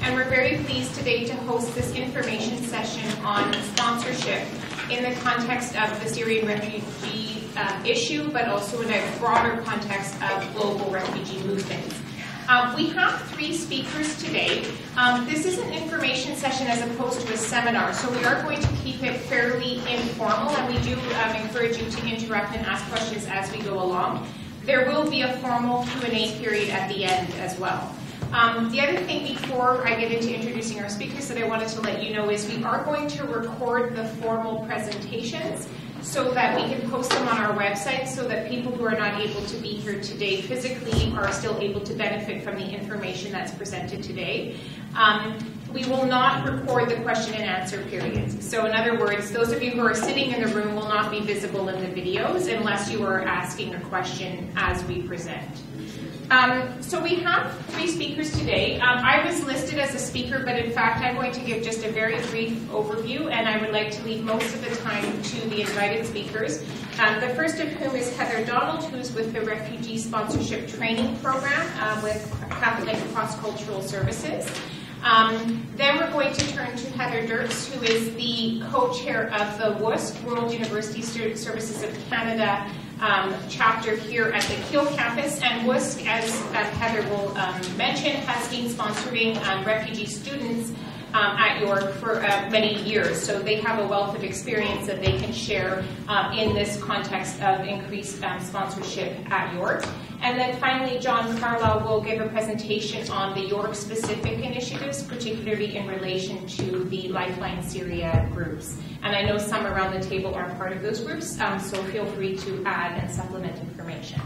and we're very pleased today to host this information session on sponsorship in the context of the Syrian refugee issue, but also in a broader context of global refugee movements. We have 3 speakers today. This is an information session as opposed to a seminar, so we are going to keep it fairly informal, and we do encourage you to interrupt and ask questions as we go along. There will be a formal Q&A period at the end as well. The other thing before I get into introducing our speakers that I wanted to let you know is we are going to record the formal presentations so that we can post them on our website so that people who are not able to be here today physically are still able to benefit from the information that's presented today. We will not record the question and answer periods. So in other words, those of you who are sitting in the room will not be visible in the videos unless you are asking a question as we present. So we have 3 speakers today. I was listed as a speaker, but in fact I'm going to give just a very brief overview, and I would like to leave most of the time to the invited speakers. The first of whom is Heather Donald, who's with the Refugee Sponsorship Training Program with Catholic Cross Cultural Services. Then we're going to turn to Heather Dirks, who is the co-chair of the WUSC, World University Student Services of Canada chapter here at the Kiel campus. And WUSC, as Heather will mention, has been sponsoring refugee students at York for many years. So they have a wealth of experience that they can share in this context of increased sponsorship at York. And then finally, John Carlisle will give a presentation on the York-specific initiatives, particularly in relation to the Lifeline Syria groups. And I know some around the table are part of those groups, so feel free to add and supplement information.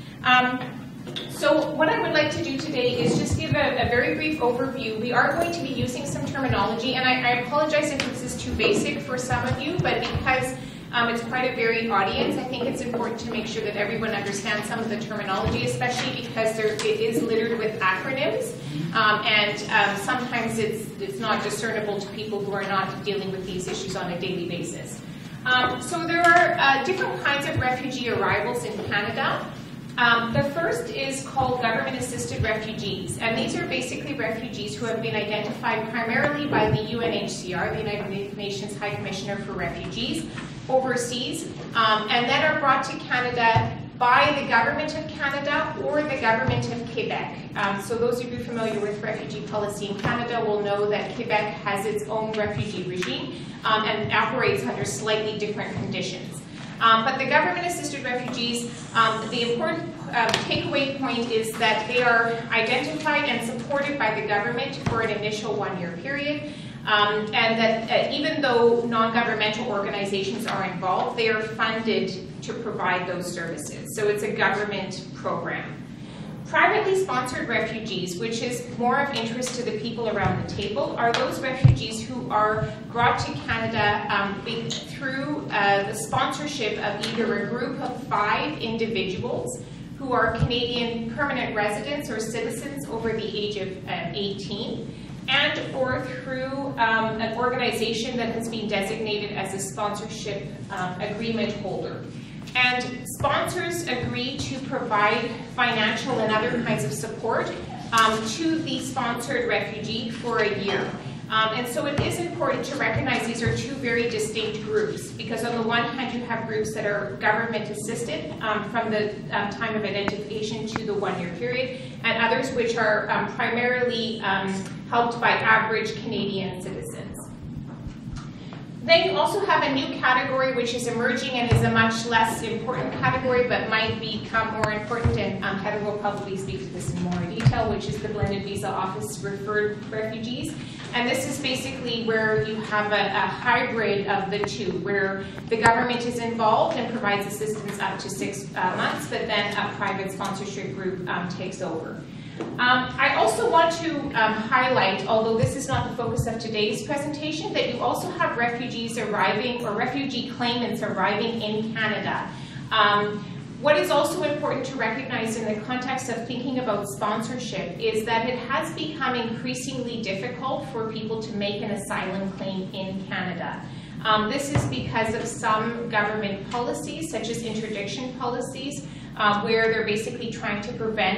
So what I would like to do today is just give a very brief overview. We are going to be using some terminology, and I apologize if this is too basic for some of you, but because it's quite a varied audience, I think it's important to make sure that everyone understands some of the terminology, especially because it is littered with acronyms, and sometimes it's not discernible to people who are not dealing with these issues on a daily basis. So there are different kinds of refugee arrivals in Canada. The first is called government-assisted refugees, and these are basically refugees who have been identified primarily by the UNHCR, the United Nations High Commissioner for Refugees, overseas, and then are brought to Canada by the Government of Canada or the Government of Quebec. So those of you familiar with refugee policy in Canada will know that Quebec has its own refugee regime and operates under slightly different conditions. But the government-assisted refugees, the important takeaway point is that they are identified and supported by the government for an initial 1-year period, and that even though non-governmental organizations are involved, they are funded to provide those services. So it's a government program. Privately sponsored refugees, which is more of interest to the people around the table, are those refugees who are brought to Canada through the sponsorship of either a group of 5 individuals who are Canadian permanent residents or citizens over the age of 18, and or through an organization that has been designated as a sponsorship agreement holder. And sponsors agree to provide financial and other kinds of support to the sponsored refugee for a year. And so it is important to recognize these are 2 very distinct groups, because on the one hand you have groups that are government assisted from the time of identification to the 1-year period, and others which are primarily helped by average Canadian citizens. Then you also have a new category which is emerging and is a much less important category, but might become more important, and Heather will probably speak to this in more detail, which is the blended visa office referred refugees. And this is basically where you have a hybrid of the 2, where the government is involved and provides assistance up to 6 months, but then a private sponsorship group takes over. I also want to highlight, although this is not the focus of today's presentation, that you also have refugees arriving, or refugee claimants arriving in Canada. What is also important to recognize in the context of thinking about sponsorship is that it has become increasingly difficult for people to make an asylum claim in Canada. This is because of some government policies, such as interdiction policies, where they're basically trying to prevent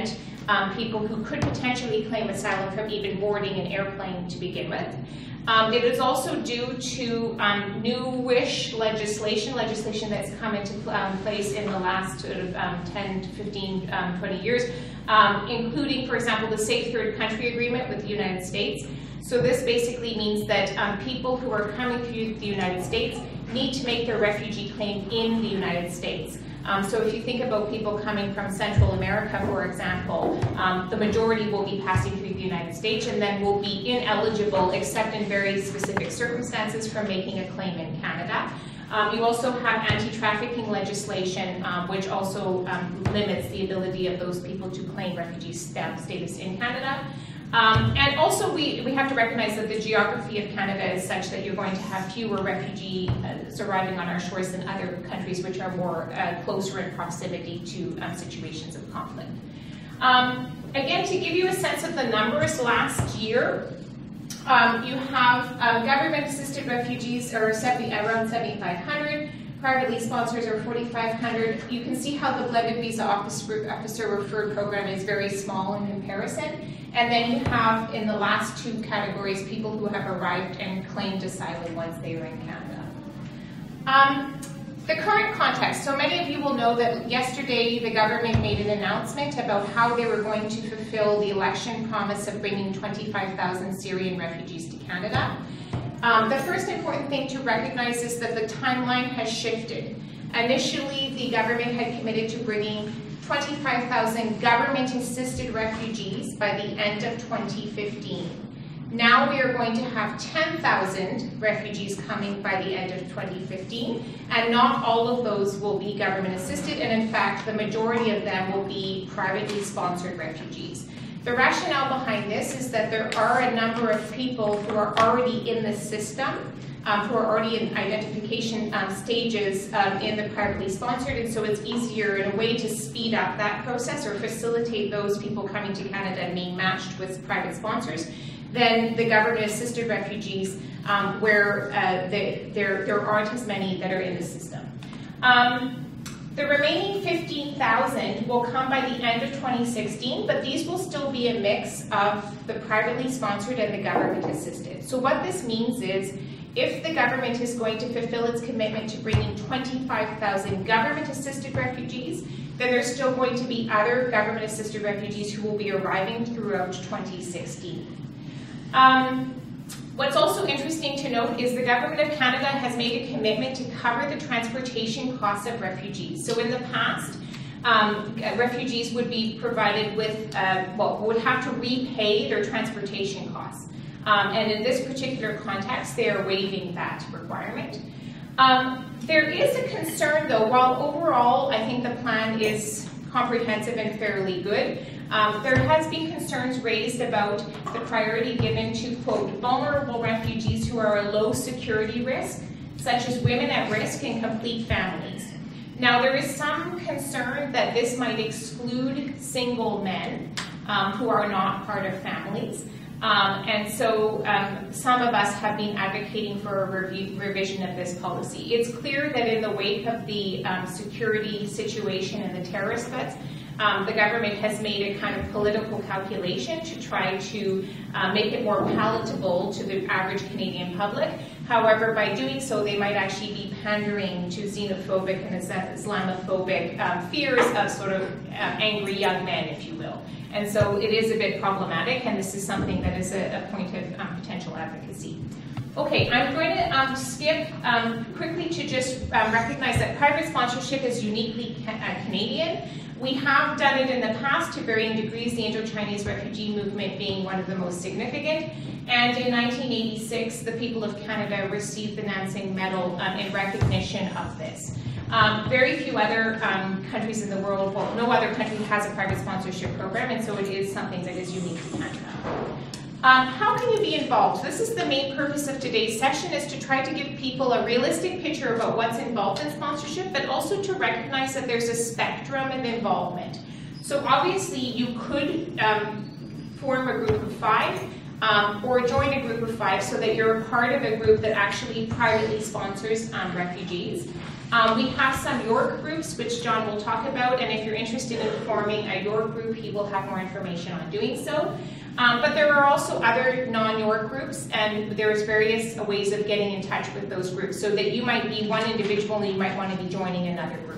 people who could potentially claim asylum from even boarding an airplane to begin with. It is also due to newish legislation that's come into place in the last sort of 10 to 15, 20 years, including, for example, the Safe Third Country Agreement with the United States. So this basically means that people who are coming through the United States need to make their refugee claim in the United States. So if you think about people coming from Central America, for example, the majority will be passing through the United States and then will be ineligible, except in very specific circumstances, from making a claim in Canada. You also have anti-trafficking legislation, which also limits the ability of those people to claim refugee status in Canada. And also we have to recognize that the geography of Canada is such that you're going to have fewer refugees arriving on our shores than other countries which are more closer in proximity to situations of conflict. Again, to give you a sense of the numbers, last year you have government-assisted refugees are around 7,500. Privately sponsors are 4,500. You can see how the blended visa officer referred program is very small in comparison. And then you have, in the last two categories, people who have arrived and claimed asylum once they were in Canada. The current context. So many of you will know that yesterday the government made an announcement about how they were going to fulfill the election promise of bringing 25,000 Syrian refugees to Canada. The first important thing to recognize is that the timeline has shifted. Initially, the government had committed to bringing 25,000 government-assisted refugees by the end of 2015. Now we are going to have 10,000 refugees coming by the end of 2015, and not all of those will be government-assisted, and in fact, the majority of them will be privately sponsored refugees. The rationale behind this is that there are a number of people who are already in the system, who are already in identification stages in the privately sponsored, and so it's easier in a way to speed up that process or facilitate those people coming to Canada and being matched with private sponsors than the government-assisted refugees where there aren't as many that are in the system. The remaining 15,000 will come by the end of 2016, but these will still be a mix of the privately sponsored and the government-assisted. So what this means is, if the government is going to fulfill its commitment to bringing 25,000 government-assisted refugees, then there's still going to be other government-assisted refugees who will be arriving throughout 2016. What's also interesting to note is the Government of Canada has made a commitment to cover the transportation costs of refugees. So in the past, refugees would be provided with, would have to repay their transportation costs. And in this particular context, they are waiving that requirement. There is a concern, though, while overall I think the plan is comprehensive and fairly good, there has been concerns raised about the priority given to, quote, vulnerable refugees who are a low security risk, such as women at risk and complete families. Now, there is some concern that this might exclude single men who are not part of families. And so some of us have been advocating for a revision of this policy. It's clear that in the wake of the security situation and the terrorist threats, the government has made a kind of political calculation to try to make it more palatable to the average Canadian public. However, by doing so, they might actually be pandering to xenophobic and Islamophobic fears of sort of angry young men, if you will. And so it is a bit problematic, and this is something that is a point of potential advocacy. Okay, I'm going to skip quickly to just recognize that private sponsorship is uniquely Canadian. We have done it in the past to varying degrees, the Indo-Chinese refugee movement being one of the most significant. And in 1986, the people of Canada received the Nansing Medal in recognition of this. Very few other countries in the world, well, no other country has a private sponsorship program, and so it is something that is unique to Canada. How can you be involved? This is the main purpose of today's session, is to try to give people a realistic picture about what's involved in sponsorship, but also to recognize that there's a spectrum of involvement. So obviously you could form a group of 5. or join a group of 5 so that you're a part of a group that actually privately sponsors refugees. We have some York groups, which John will talk about, and if you're interested in forming a York group, he will have more information on doing so. But there are also other non-York groups, and there's various ways of getting in touch with those groups, so that you might be one individual and you might want to be joining another group.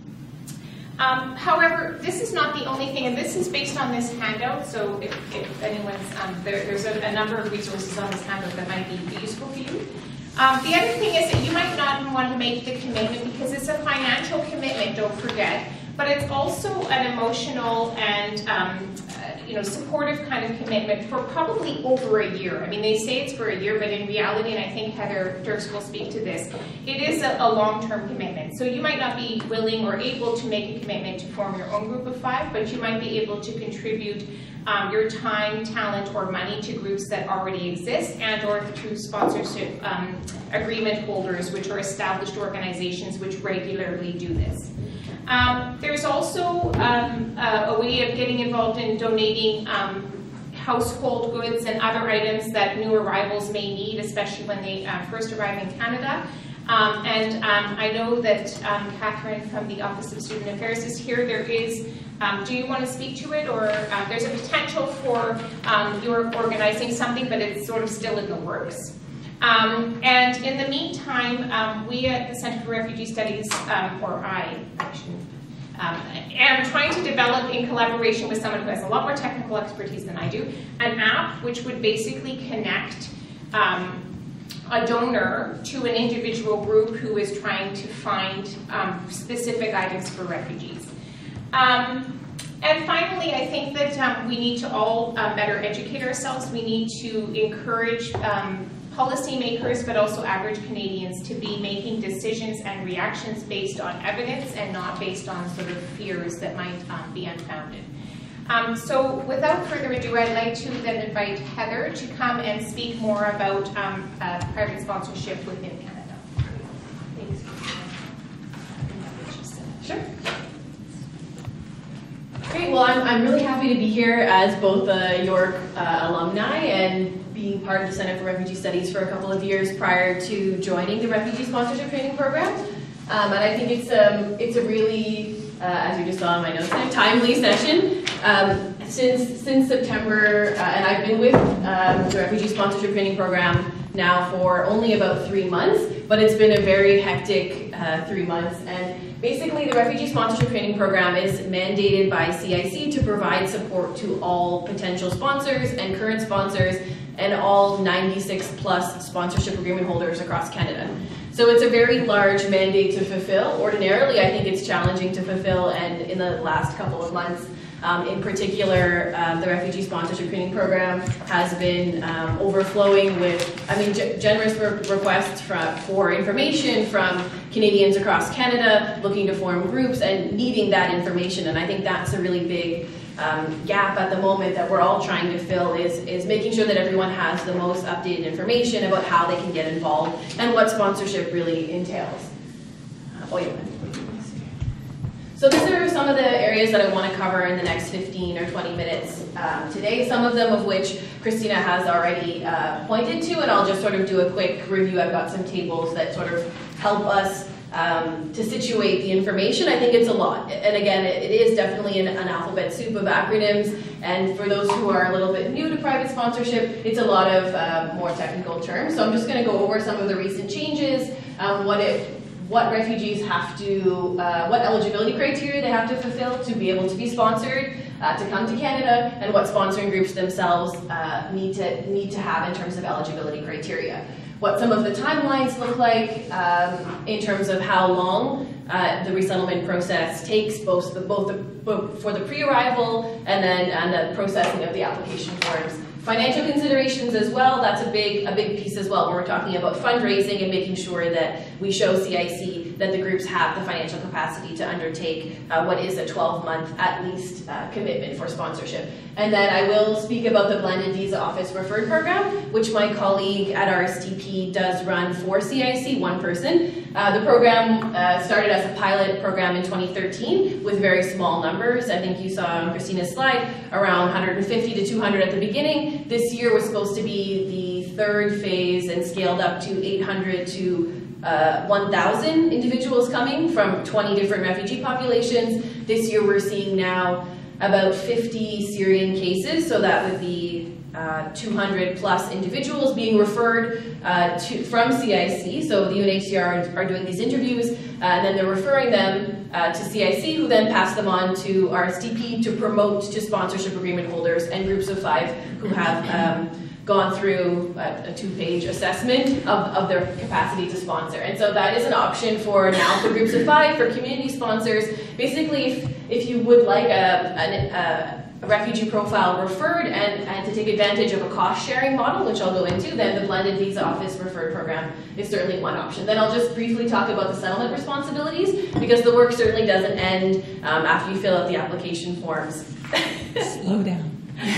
However, this is not the only thing, and this is based on this handout, so if anyone's, there's a number of resources on this handout that might be useful for you. The other thing is that you might not want to make the commitment because it's a financial commitment, don't forget, but it's also an emotional and supportive kind of commitment for probably over a year. I mean, they say it's for a year, but in reality, and I think Heather Dirks will speak to this, it is a long-term commitment. So you might not be willing or able to make a commitment to form your own group of 5, but you might be able to contribute your time, talent, or money to groups that already exist, and or through sponsorship agreement holders, which are established organizations which regularly do this. There's also a way of getting involved in donating household goods and other items that new arrivals may need, especially when they first arrive in Canada. I know that Catherine from the Office of Student Affairs is here. There is, do you want to speak to it, or there's a potential for you're organizing something, but it's sort of still in the works. And in the meantime, we at the Center for Refugee Studies, or I actually, am trying to develop, in collaboration with someone who has a lot more technical expertise than I do, an app which would basically connect a donor to an individual group who is trying to find specific items for refugees. And finally, I think that we need to all better educate ourselves. We need to encourage policymakers, but also average Canadians, to be making decisions and reactions based on evidence and not based on sort of fears that might be unfounded. So without further ado, I'd like to then invite Heather to come and speak more about private sponsorship within Canada. Thanks. Sure. Great, well, I'm really happy to be here as both a York alumni and being part of the Center for Refugee Studies for a couple of years prior to joining the Refugee Sponsorship Training Program. And I think it's a really, as you just saw in my notes, a timely session. Since September, and I've been with the Refugee Sponsorship Training Program now for only about 3 months, but it's been a very hectic 3 months. And basically, the Refugee Sponsorship Training Program is mandated by CIC to provide support to all potential sponsors and current sponsors and all 96 plus sponsorship agreement holders across Canada. So it's a very large mandate to fulfill. Ordinarily, I think it's challenging to fulfill, and in the last couple of months, in particular, the Refugee Sponsorship Training Program has been overflowing with, generous requests for information from Canadians across Canada looking to form groups and needing that information. And I think that's a really big gap at the moment that we're all trying to fill, is making sure that everyone has the most updated information about how they can get involved and what sponsorship really entails. So these are some of the areas that I want to cover in the next 15 or 20 minutes today, some of them of which Christina has already pointed to, and I'll just sort of do a quick review. I've got some tables that sort of help us to situate the information. I think it's a lot. And again, it is definitely an alphabet soup of acronyms, and for those who are a little bit new to private sponsorship, it's a lot of more technical terms. So I'm just going to go over some of the recent changes, what refugees have to, what eligibility criteria they have to fulfill to be able to be sponsored, to come to Canada, and what sponsoring groups themselves need to have in terms of eligibility criteria. What some of the timelines look like in terms of how long the resettlement process takes, both for the pre-arrival and the processing of the application forms. Financial considerations as well, that's a big piece as well, when we're talking about fundraising and making sure that we show CIC that the groups have the financial capacity to undertake what is a 12-month at least commitment for sponsorship. And then I will speak about the Blended Visa Office Referred Program, which my colleague at RSTP does run for CIC, one person. The program started as a pilot program in 2013 with very small numbers. I think you saw on Christina's slide around 150 to 200 at the beginning. This year was supposed to be the third phase and scaled up to 800 to 1,000 individuals coming from 20 different refugee populations. This year we're seeing now about 50 Syrian cases, so that would be 200 plus individuals being referred from CIC. So the UNHCR are doing these interviews, and then they're referring them to CIC, who then pass them on to RSTP to promote to sponsorship agreement holders and groups of 5 who have gone through a 2-page assessment of their capacity to sponsor. And so that is an option for now for groups of 5, for community sponsors. Basically, if you would like a refugee profile referred and to take advantage of a cost-sharing model, which I'll go into, then the Blended Visa Office Referred Program is certainly one option. Then I'll just briefly talk about the settlement responsibilities, because the work certainly doesn't end after you fill out the application forms. Slow down.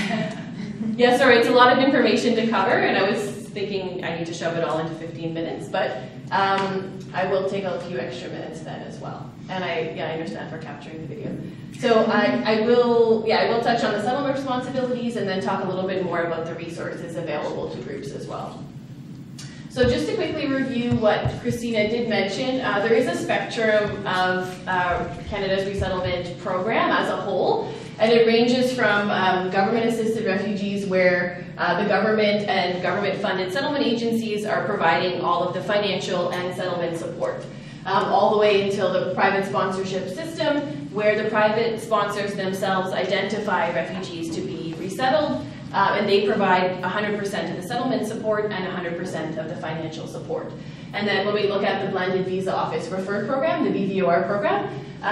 Yeah, sorry, it's a lot of information to cover, and I was thinking I need to shove it all into 15 minutes, but I will take a few extra minutes then as well. And I understand for capturing the video. So I will touch on the settlement responsibilities and then talk a little bit more about the resources available to groups as well. So just to quickly review what Christina did mention, there is a spectrum of Canada's resettlement program as a whole, and it ranges from government-assisted refugees where the government and government-funded settlement agencies are providing all of the financial and settlement support, all the way until the private sponsorship system, where the private sponsors themselves identify refugees to be resettled, and they provide 100% of the settlement support and 100% of the financial support. And then when we look at the Blended Visa Office Referred Program, the BVOR program,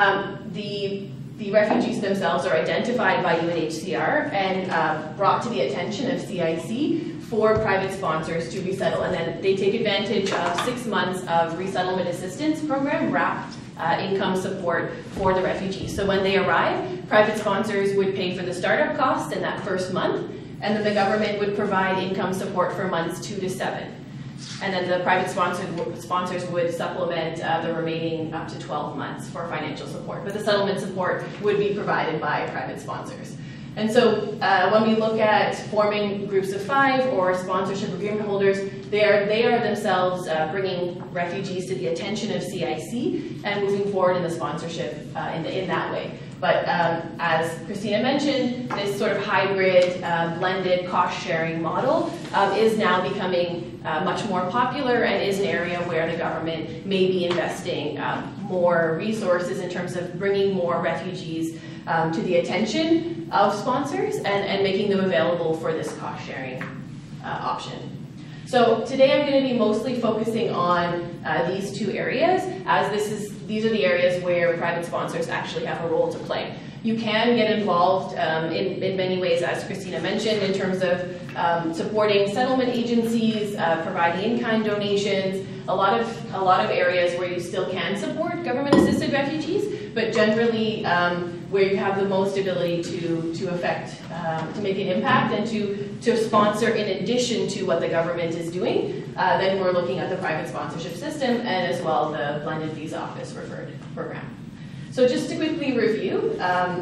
the refugees themselves are identified by UNHCR and brought to the attention of CIC for private sponsors to resettle. And then they take advantage of 6 months of resettlement assistance program, wrapped income support for the refugees. So when they arrive, private sponsors would pay for the startup costs in that first month, and then the government would provide income support for months 2 to 7. And then the private sponsors would supplement the remaining up to 12 months for financial support. But the settlement support would be provided by private sponsors. And so when we look at forming groups of 5 or sponsorship agreement holders, they are themselves bringing refugees to the attention of CIC and moving forward in the sponsorship in that way. But as Christina mentioned, this sort of hybrid, blended cost-sharing model is now becoming much more popular and is an area where the government may be investing more resources in terms of bringing more refugees to the attention of sponsors and making them available for this cost-sharing option. So today I'm going to be mostly focusing on these 2 areas, as these are the areas where private sponsors actually have a role to play. You can get involved in many ways, as Christina mentioned, in terms of supporting settlement agencies, providing in-kind donations, a lot of areas where you still can support government-assisted refugees, but generally where you have the most ability to affect, to make an impact and to sponsor in addition to what the government is doing, then we're looking at the private sponsorship system and as well the Blended Visa Office Referred Program. So just to quickly review,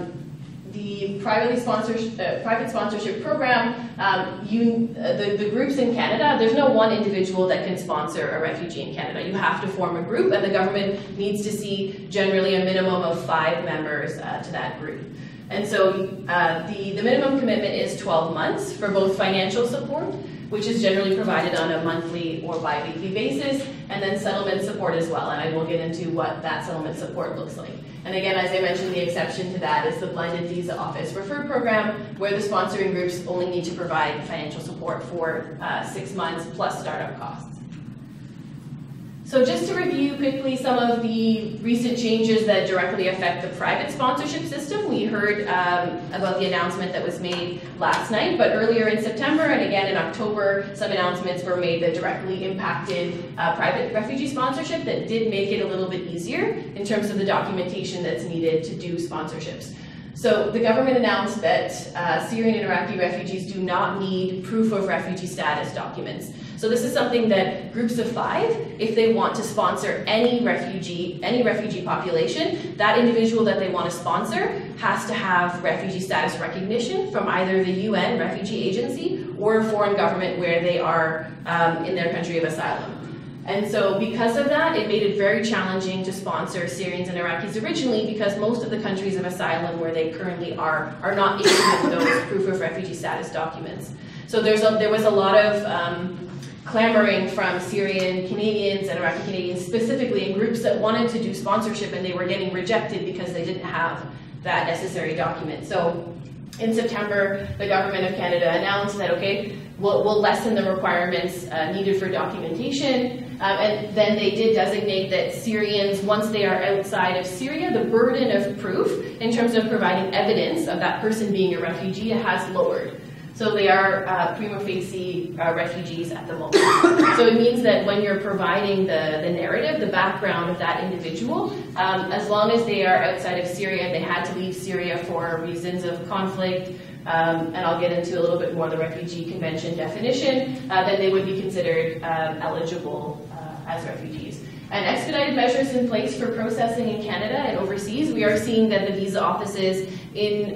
the private sponsorship program, the groups in Canada, there's no one individual that can sponsor a refugee in Canada. You have to form a group, and the government needs to see generally a minimum of 5 members to that group. And so the minimum commitment is 12 months for both financial support, which is generally provided on a monthly or bi-weekly basis, and then settlement support as well, and I will get into what that settlement support looks like. And again, as I mentioned, the exception to that is the Blended Visa Office Referred Program, where the sponsoring groups only need to provide financial support for 6 months plus startup costs. So just to review quickly some of the recent changes that directly affect the private sponsorship system, we heard about the announcement that was made last night, but earlier in September and again in October, some announcements were made that directly impacted private refugee sponsorship that did make it a little bit easier in terms of the documentation that's needed to do sponsorships. So the government announced that Syrian and Iraqi refugees do not need proof of refugee status documents. So this is something that groups of 5, if they want to sponsor any refugee population, that individual that they want to sponsor has to have refugee status recognition from either the UN refugee agency or a foreign government where they are in their country of asylum. And so because of that, it made it very challenging to sponsor Syrians and Iraqis originally because most of the countries of asylum where they currently are not issuing those proof of refugee status documents. So there was a lot of clamoring from Syrian Canadians and Iraqi Canadians specifically in groups that wanted to do sponsorship, and they were getting rejected because they didn't have that necessary document. So in September, the government of Canada announced that, okay, we'll lessen the requirements needed for documentation, and then they did designate that Syrians, once they are outside of Syria, the burden of proof in terms of providing evidence of that person being a refugee has lowered. So they are prima facie refugees at the moment. So it means that when you're providing the narrative, the background of that individual, as long as they are outside of Syria and they had to leave Syria for reasons of conflict, and I'll get into a little bit more the Refugee Convention definition, then they would be considered eligible as refugees. And expedited measures in place for processing in Canada and overseas. We are seeing that the visa offices in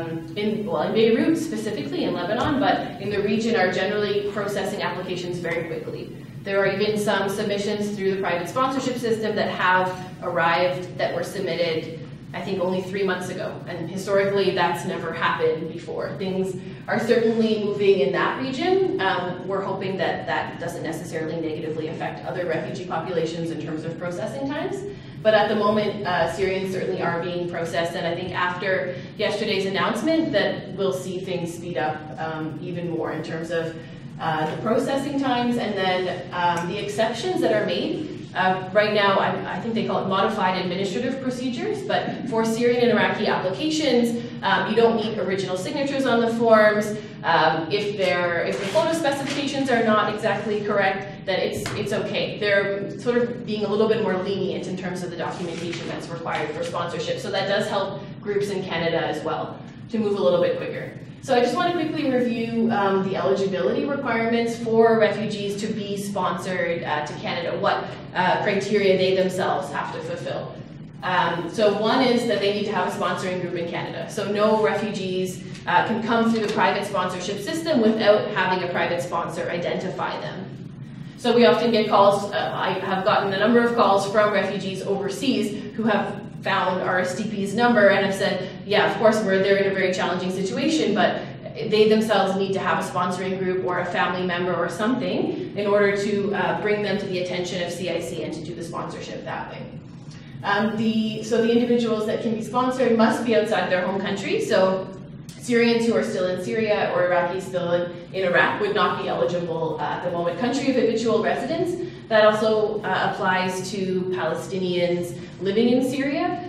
Beirut specifically, in Lebanon, but in the region are generally processing applications very quickly. There are even some submissions through the private sponsorship system that have arrived that were submitted, I think, only 3 months ago. And historically, that's never happened before. Things are certainly moving in that region. We're hoping that that doesn't necessarily negatively affect other refugee populations in terms of processing times. But at the moment, Syrians certainly are being processed. And I think after yesterday's announcement that we'll see things speed up even more in terms of the processing times and then the exceptions that are made. Right now, I think they call it modified administrative procedures, but for Syrian and Iraqi applications, you don't need original signatures on the forms. If the photo specifications are not exactly correct, then it's okay. They're sort of being a little bit more lenient in terms of the documentation that's required for sponsorship. So that does help groups in Canada as well to move a little bit quicker. So I just want to quickly review the eligibility requirements for refugees to be sponsored to Canada, what criteria they themselves have to fulfill. So one is that they need to have a sponsoring group in Canada. So no refugees can come through the private sponsorship system without having a private sponsor identify them. So we often get calls, I have gotten a number of calls from refugees overseas who have found RSDP's number and have said, yeah, of course, they're in a very challenging situation, but they themselves need to have a sponsoring group or a family member or something in order to bring them to the attention of CIC and to do the sponsorship that way. So the individuals that can be sponsored must be outside their home country. So Syrians who are still in Syria or Iraqis still in Iraq would not be eligible at the moment. Country of habitual residence, that also applies to Palestinians living in Syria.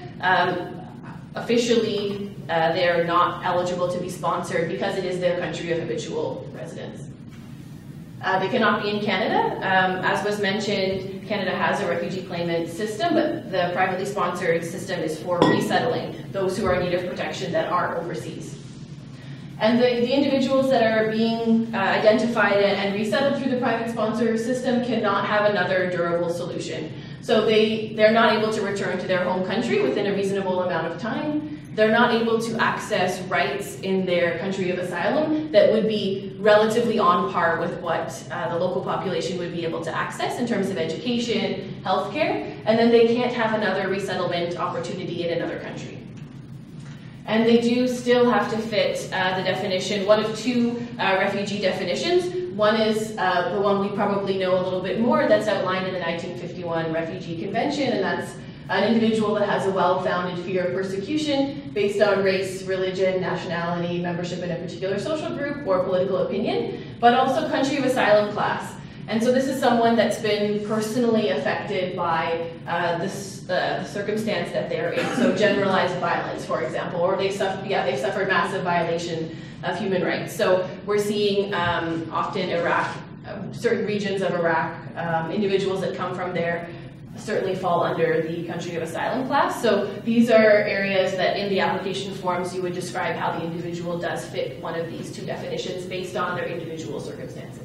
Officially, they're not eligible to be sponsored because it is their country of habitual residence. They cannot be in Canada. As was mentioned, Canada has a refugee claimant system, but the privately sponsored system is for resettling those who are in need of protection that are overseas. And the individuals that are being identified and resettled through the private sponsor system cannot have another durable solution. So they're not able to return to their home country within a reasonable amount of time. They're not able to access rights in their country of asylum that would be relatively on par with what the local population would be able to access in terms of education, healthcare, and then they can't have another resettlement opportunity in another country. And they do still have to fit the definition, one of 2 refugee definitions. One is the one we probably know a little bit more, that's outlined in the 1951 Refugee Convention, and that's an individual that has a well-founded fear of persecution based on race, religion, nationality, membership in a particular social group, or political opinion, but also country of asylum class. And so this is someone that's been personally affected by the circumstance that they're in. So generalized violence, for example, or they've suffered massive violation of human rights. So we're seeing often Iraq, certain regions of Iraq, individuals that come from there certainly fall under the country of asylum class. So these are areas that in the application forms you would describe how the individual does fit one of these two definitions based on their individual circumstances.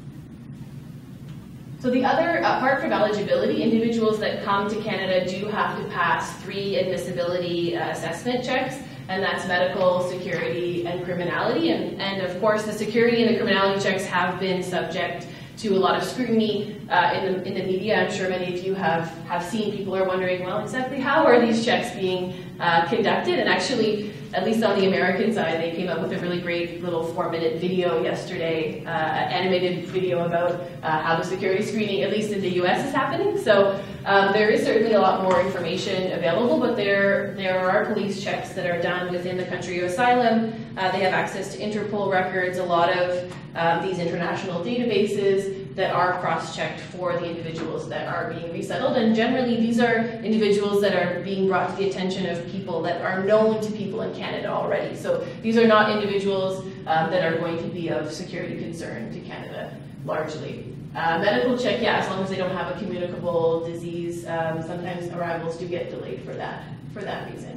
So the other, apart from eligibility, individuals that come to Canada do have to pass 3 admissibility assessment checks, and that's medical, security, and criminality. And of course, the security and the criminality checks have been subject to a lot of scrutiny in the media. I'm sure many of you have seen. People are wondering, well, exactly how are these checks being conducted? And actually, at least on the American side, they came up with a really great little 4-minute video yesterday, animated video about how the security screening, at least in the US, is happening. So there is certainly a lot more information available, but there are police checks that are done within the country of asylum. They have access to Interpol records, a lot of these international databases that are cross-checked for the individuals that are being resettled. And generally, these are individuals that are being brought to the attention of people that are known to people in Canada already. So these are not individuals that are going to be of security concern to Canada, largely. Medical check, yeah, as long as they don't have a communicable disease, sometimes arrivals do get delayed for that reason.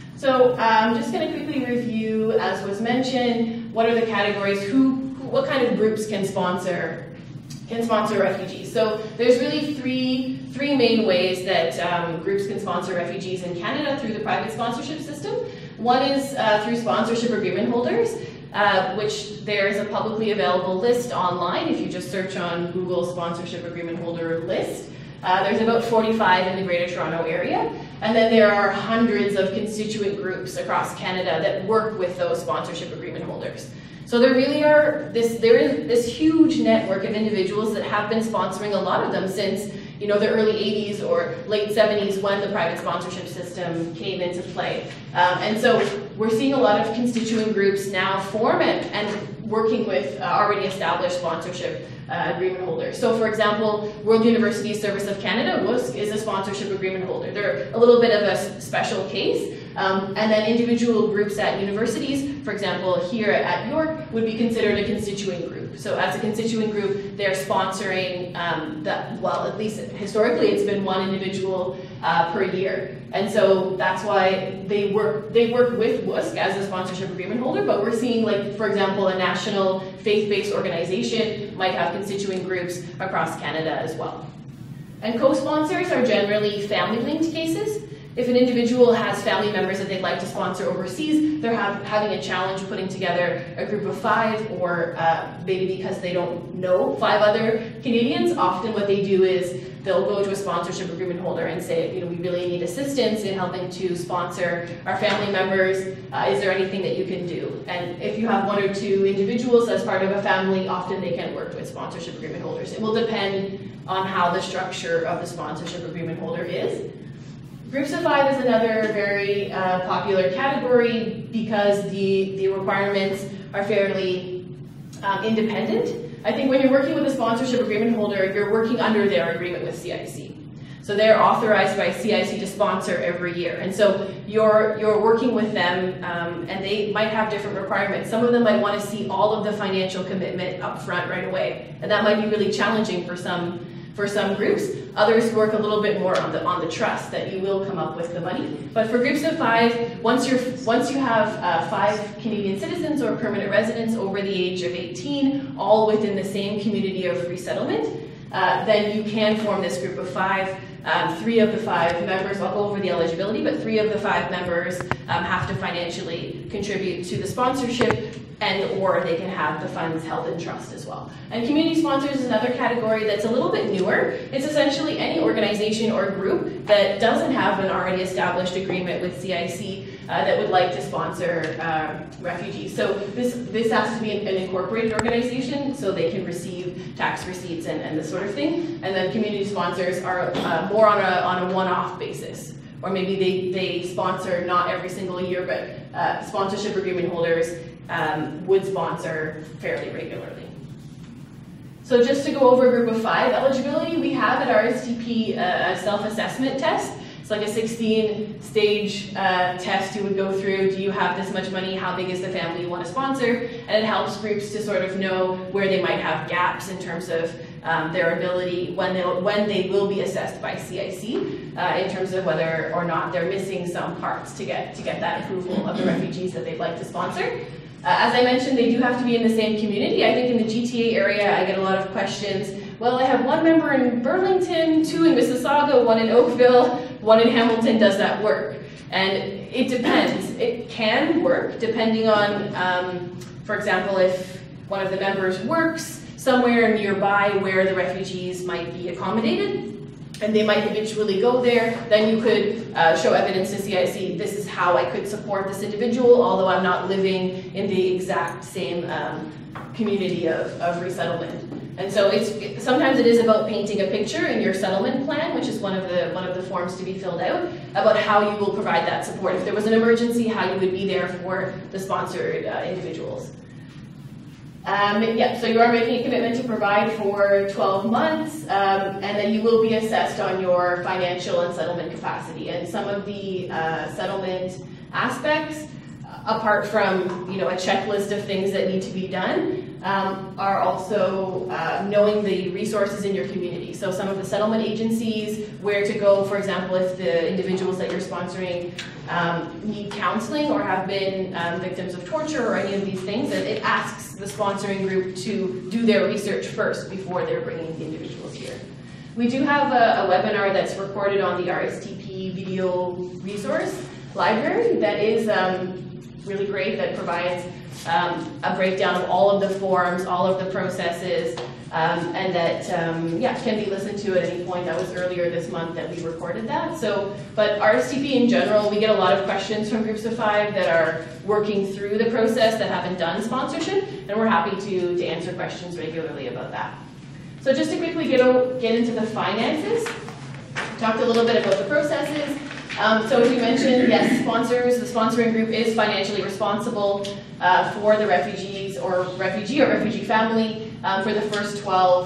So I'm just going to quickly review, as was mentioned, what are the categories, what kind of groups can sponsor refugees. So there's really three main ways that groups can sponsor refugees in Canada through the private sponsorship system. One is through sponsorship agreement holders, which there's a publicly available list online. If you just search on Google sponsorship agreement holder list, there's about 45 in the Greater Toronto area. And then there are hundreds of constituent groups across Canada that work with those sponsorship agreement holders. So there is this huge network of individuals that have been sponsoring a lot of them since the early 80s or late 70s when the private sponsorship system came into play. And so we're seeing a lot of constituent groups now form and working with already established sponsorship agreement holders. So for example, World University Service of Canada, WUSC, is a sponsorship agreement holder. They're a little bit of a special case. And then individual groups at universities, for example, here at York, would be considered a constituent group. So as a constituent group, they're sponsoring, at least historically, it's been one individual per year. And so that's why they work with WUSC as a sponsorship agreement holder, but we're seeing, like, for example, a national faith-based organization might have constituent groups across Canada as well. And co-sponsors are generally family-linked cases. If an individual has family members that they'd like to sponsor overseas, they're having a challenge putting together a group of 5, or maybe because they don't know 5 other Canadians, often what they do is they'll go to a sponsorship agreement holder and say, we really need assistance in helping to sponsor our family members. Is there anything that you can do? And if you have 1 or 2 individuals as part of a family, often they can work with sponsorship agreement holders. It will depend on how the structure of the sponsorship agreement holder is. Groups of 5 is another very popular category because the requirements are fairly independent. I think when you're working with a sponsorship agreement holder, you're working under their agreement with CIC. So they're authorized by CIC to sponsor every year. And so you're working with them, and they might have different requirements. Some of them might want to see all of the financial commitment up front right away. And that might be really challenging for some groups. Others work a little bit more on the trust that you will come up with the money. But for groups of 5, once you have 5 Canadian citizens or permanent residents over the age of 18, all within the same community of resettlement, then you can form this group of 5. 3 of the 5 members, I'll go over the eligibility, but 3 of the 5 members have to financially contribute to the sponsorship, or they can have the funds held in trust as well. And community sponsors is another category that's a little bit newer. It's essentially any organization or group that doesn't have an already established agreement with CIC that would like to sponsor refugees. So this has to be an incorporated organization, so they can receive tax receipts and this sort of thing. And then community sponsors are more on a one-off basis. Or maybe they sponsor not every single year, but sponsorship agreement holders would sponsor fairly regularly. So just to go over group of 5 eligibility, we have at RSTP a self-assessment test. It's like a 16-stage test you would go through. Do you have this much money? How big is the family you want to sponsor? And it helps groups to sort of know where they might have gaps in terms of their ability when they will be assessed by CIC in terms of whether or not they're missing some parts to get that approval of the refugees that they'd like to sponsor. As I mentioned, they do have to be in the same community. I think in the GTA area, I get a lot of questions. Well, I have 1 member in Burlington, 2 in Mississauga, 1 in Oakville, 1 in Hamilton. Does that work? And it depends. It can work depending on, for example, if one of the members works somewhere nearby where the refugees might be accommodated, and they might habitually go there, then you could show evidence to CIC, this is how I could support this individual, although I'm not living in the exact same community of resettlement. And so sometimes it is about painting a picture in your settlement plan, which is one of the forms to be filled out, about how you will provide that support. If there was an emergency, how you would be there for the sponsored individuals. So you are making a commitment to provide for 12 months, and then you will be assessed on your financial and settlement capacity. And some of the settlement aspects, apart from a checklist of things that need to be done, are also knowing the resources in your community. So some of the settlement agencies, where to go, for example, if the individuals that you're sponsoring need counseling or have been victims of torture or any of these things, it asks the sponsoring group to do their research first before they're bringing the individuals here. We do have a webinar that's recorded on the RSTP video resource library that is really great, that provides a breakdown of all of the forms, all of the processes, and that can be listened to at any point. That was earlier this month that we recorded that. But RSTP in general, we get a lot of questions from groups of 5 that are working through the process that haven't done sponsorship, and we're happy to answer questions regularly about that. So just to quickly get into the finances, we talked a little bit about the processes. So as we mentioned, yes, the sponsoring group is financially responsible for the refugees or refugee family for the first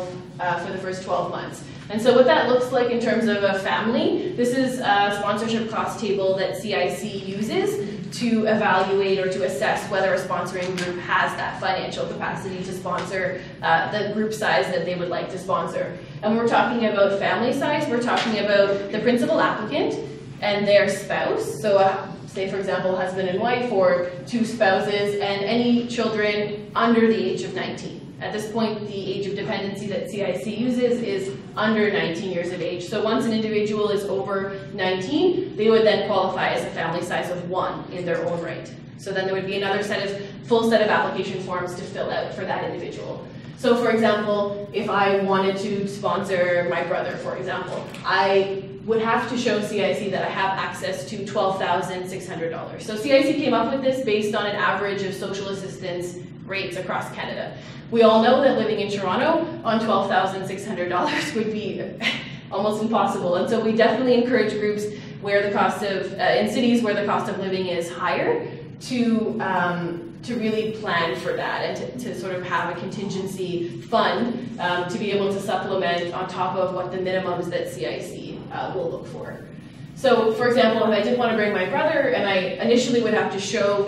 12 months. And so what that looks like in terms of a family, this is a sponsorship cost table that CIC uses to evaluate or to assess whether a sponsoring group has that financial capacity to sponsor the group size that they would like to sponsor. And when we're talking about family size, we're talking about the principal applicant and their spouse. So say, for example, husband and wife, or 2 spouses, and any children under the age of 19. At this point, the age of dependency that CIC uses is under 19 years of age. So once an individual is over 19, they would then qualify as a family size of 1 in their own right. So then there would be another full set of application forms to fill out for that individual. So for example, if I wanted to sponsor my brother, for example, I would have to show CIC that I have access to $12,600. So CIC came up with this based on an average of social assistance rates across Canada. We all know that living in Toronto on $12,600 would be almost impossible. And so we definitely encourage groups where the cost of, in cities where the cost of living is higher, to really plan for that and to sort of have a contingency fund to be able to supplement on top of what the minimums that CIC will look for. So for example, if I did want to bring my brother and I initially would have to show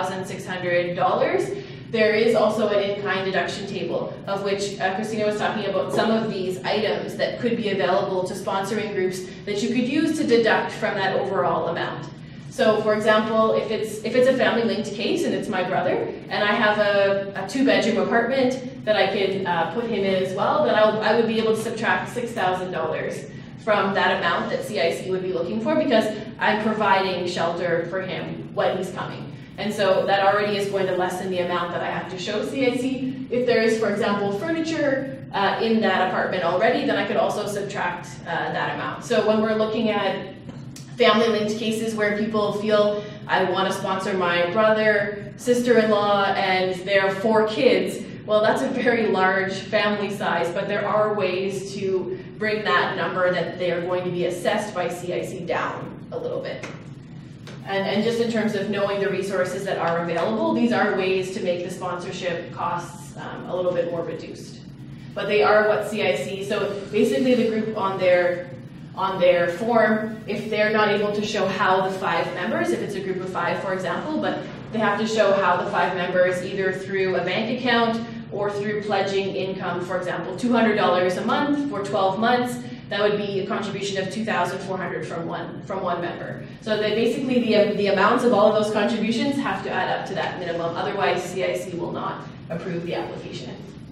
$12,600, there is also an in-kind deduction table, of which Christina was talking about some of these items that could be available to sponsoring groups that you could use to deduct from that overall amount. So for example, if it's a family-linked case and it's my brother, and I have a 2-bedroom apartment that I can put him in as well, then I would be able to subtract $6,000 from that amount that CIC would be looking for, because I'm providing shelter for him when he's coming. And so that already is going to lessen the amount that I have to show CIC. If there is, for example, furniture in that apartment already, then I could also subtract that amount. So when we're looking at family-linked cases where people feel, I want to sponsor my brother, sister-in-law, and their 4 kids, well, that's a very large family size, but there are ways to bring that number that they are going to be assessed by CIC down a little bit. And just in terms of knowing the resources that are available, these are ways to make the sponsorship costs a little bit more reduced. but they are what CIC, so basically the group on their form, if they're not able to show how the 5 members, if it's a group of 5 for example, but they have to show how the 5 members either through a bank account or through pledging income, for example, $200 a month for 12 months, that would be a contribution of $2,400 from one member. So that basically the amounts of all of those contributions have to add up to that minimum, otherwise CIC will not approve the application.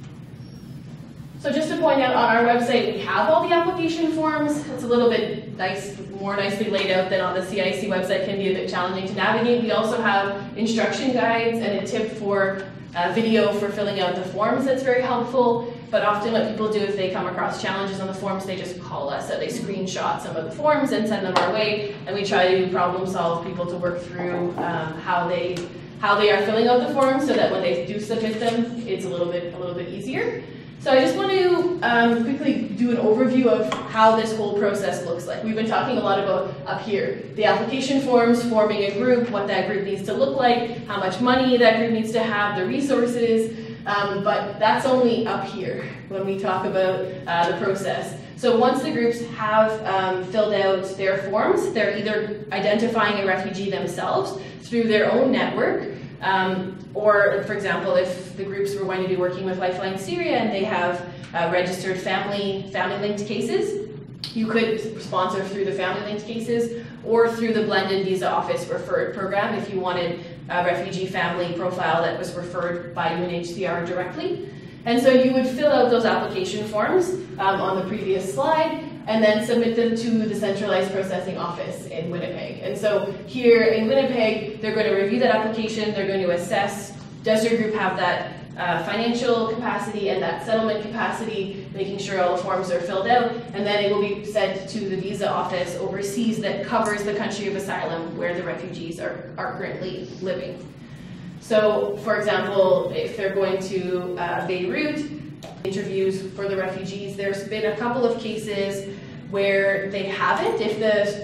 So just to point out, on our website we have all the application forms. It's a little bit more nicely laid out than on the CIC website, can be a bit challenging to navigate. We also have instruction guides and a tip for video for filling out the forms that's very helpful. But often what people do if they come across challenges on the forms, they just call us. So they screenshot some of the forms and send them our way, and we try to problem solve people to work through how they are filling out the forms so that when they do submit them, it's a little bit easier. So I just want to quickly do an overview of how this whole process looks like. We've been talking a lot about up here, the application forms, forming a group, what that group needs to look like, how much money that group needs to have, the resources, but that's only up here when we talk about the process. So once the groups have filled out their forms, they're either identifying a refugee themselves through their own network, or, for example, if the groups were going to be working with Lifeline Syria and they have registered family-linked cases, you could sponsor through the family-linked cases or through the blended visa office referred program if you wanted a refugee family profile that was referred by UNHCR directly. And so you would fill out those application forms on the previous slide and then submit them to the centralized processing office in Winnipeg. And so here in Winnipeg, they're going to review that application, they're going to assess, does your group have that financial capacity and that settlement capacity, making sure all the forms are filled out, and then it will be sent to the visa office overseas that covers the country of asylum where the refugees are currently living. So, for example, if they're going to Beirut, interviews for the refugees, there's been a couple of cases where they haven't, if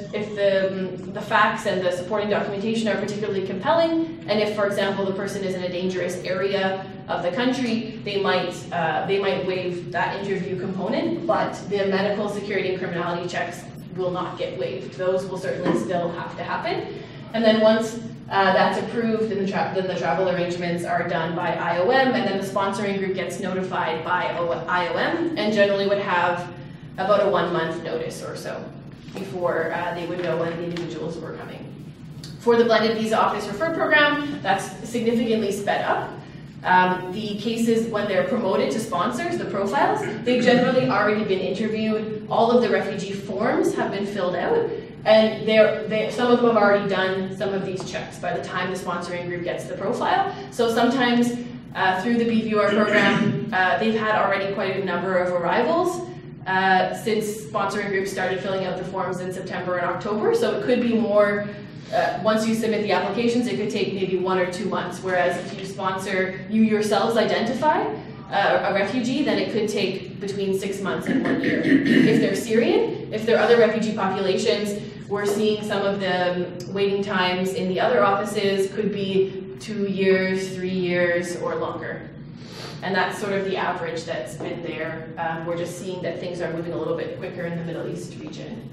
the facts and the supporting documentation are particularly compelling, and if, for example, the person is in a dangerous area of the country, they might waive that interview component, but the medical, security, and criminality checks will not get waived. Those will certainly still have to happen. And then once that's approved, then the travel arrangements are done by IOM, and then the sponsoring group gets notified by IOM, and generally would have about a 1-month notice or so before they would know when the individuals were coming. For the blended visa office referred program, that's significantly sped up. The cases when they're promoted to sponsors, the profiles, they've generally already been interviewed, all of the refugee forms have been filled out, and some of them have already done some of these checks by the time the sponsoring group gets the profile. So sometimes through the BVR program, they've had already quite a number of arrivals since sponsoring groups started filling out the forms in September and October. So it could be more, once you submit the applications, it could take maybe 1 or 2 months. Whereas if you sponsor, you yourselves identify a refugee, then it could take between 6 months and 1 year. If they're Syrian, if there are other refugee populations, we're seeing some of the waiting times in the other offices could be 2 years, 3 years, or longer. And that's sort of the average that's been there. We're just seeing that things are moving a little bit quicker in the Middle East region.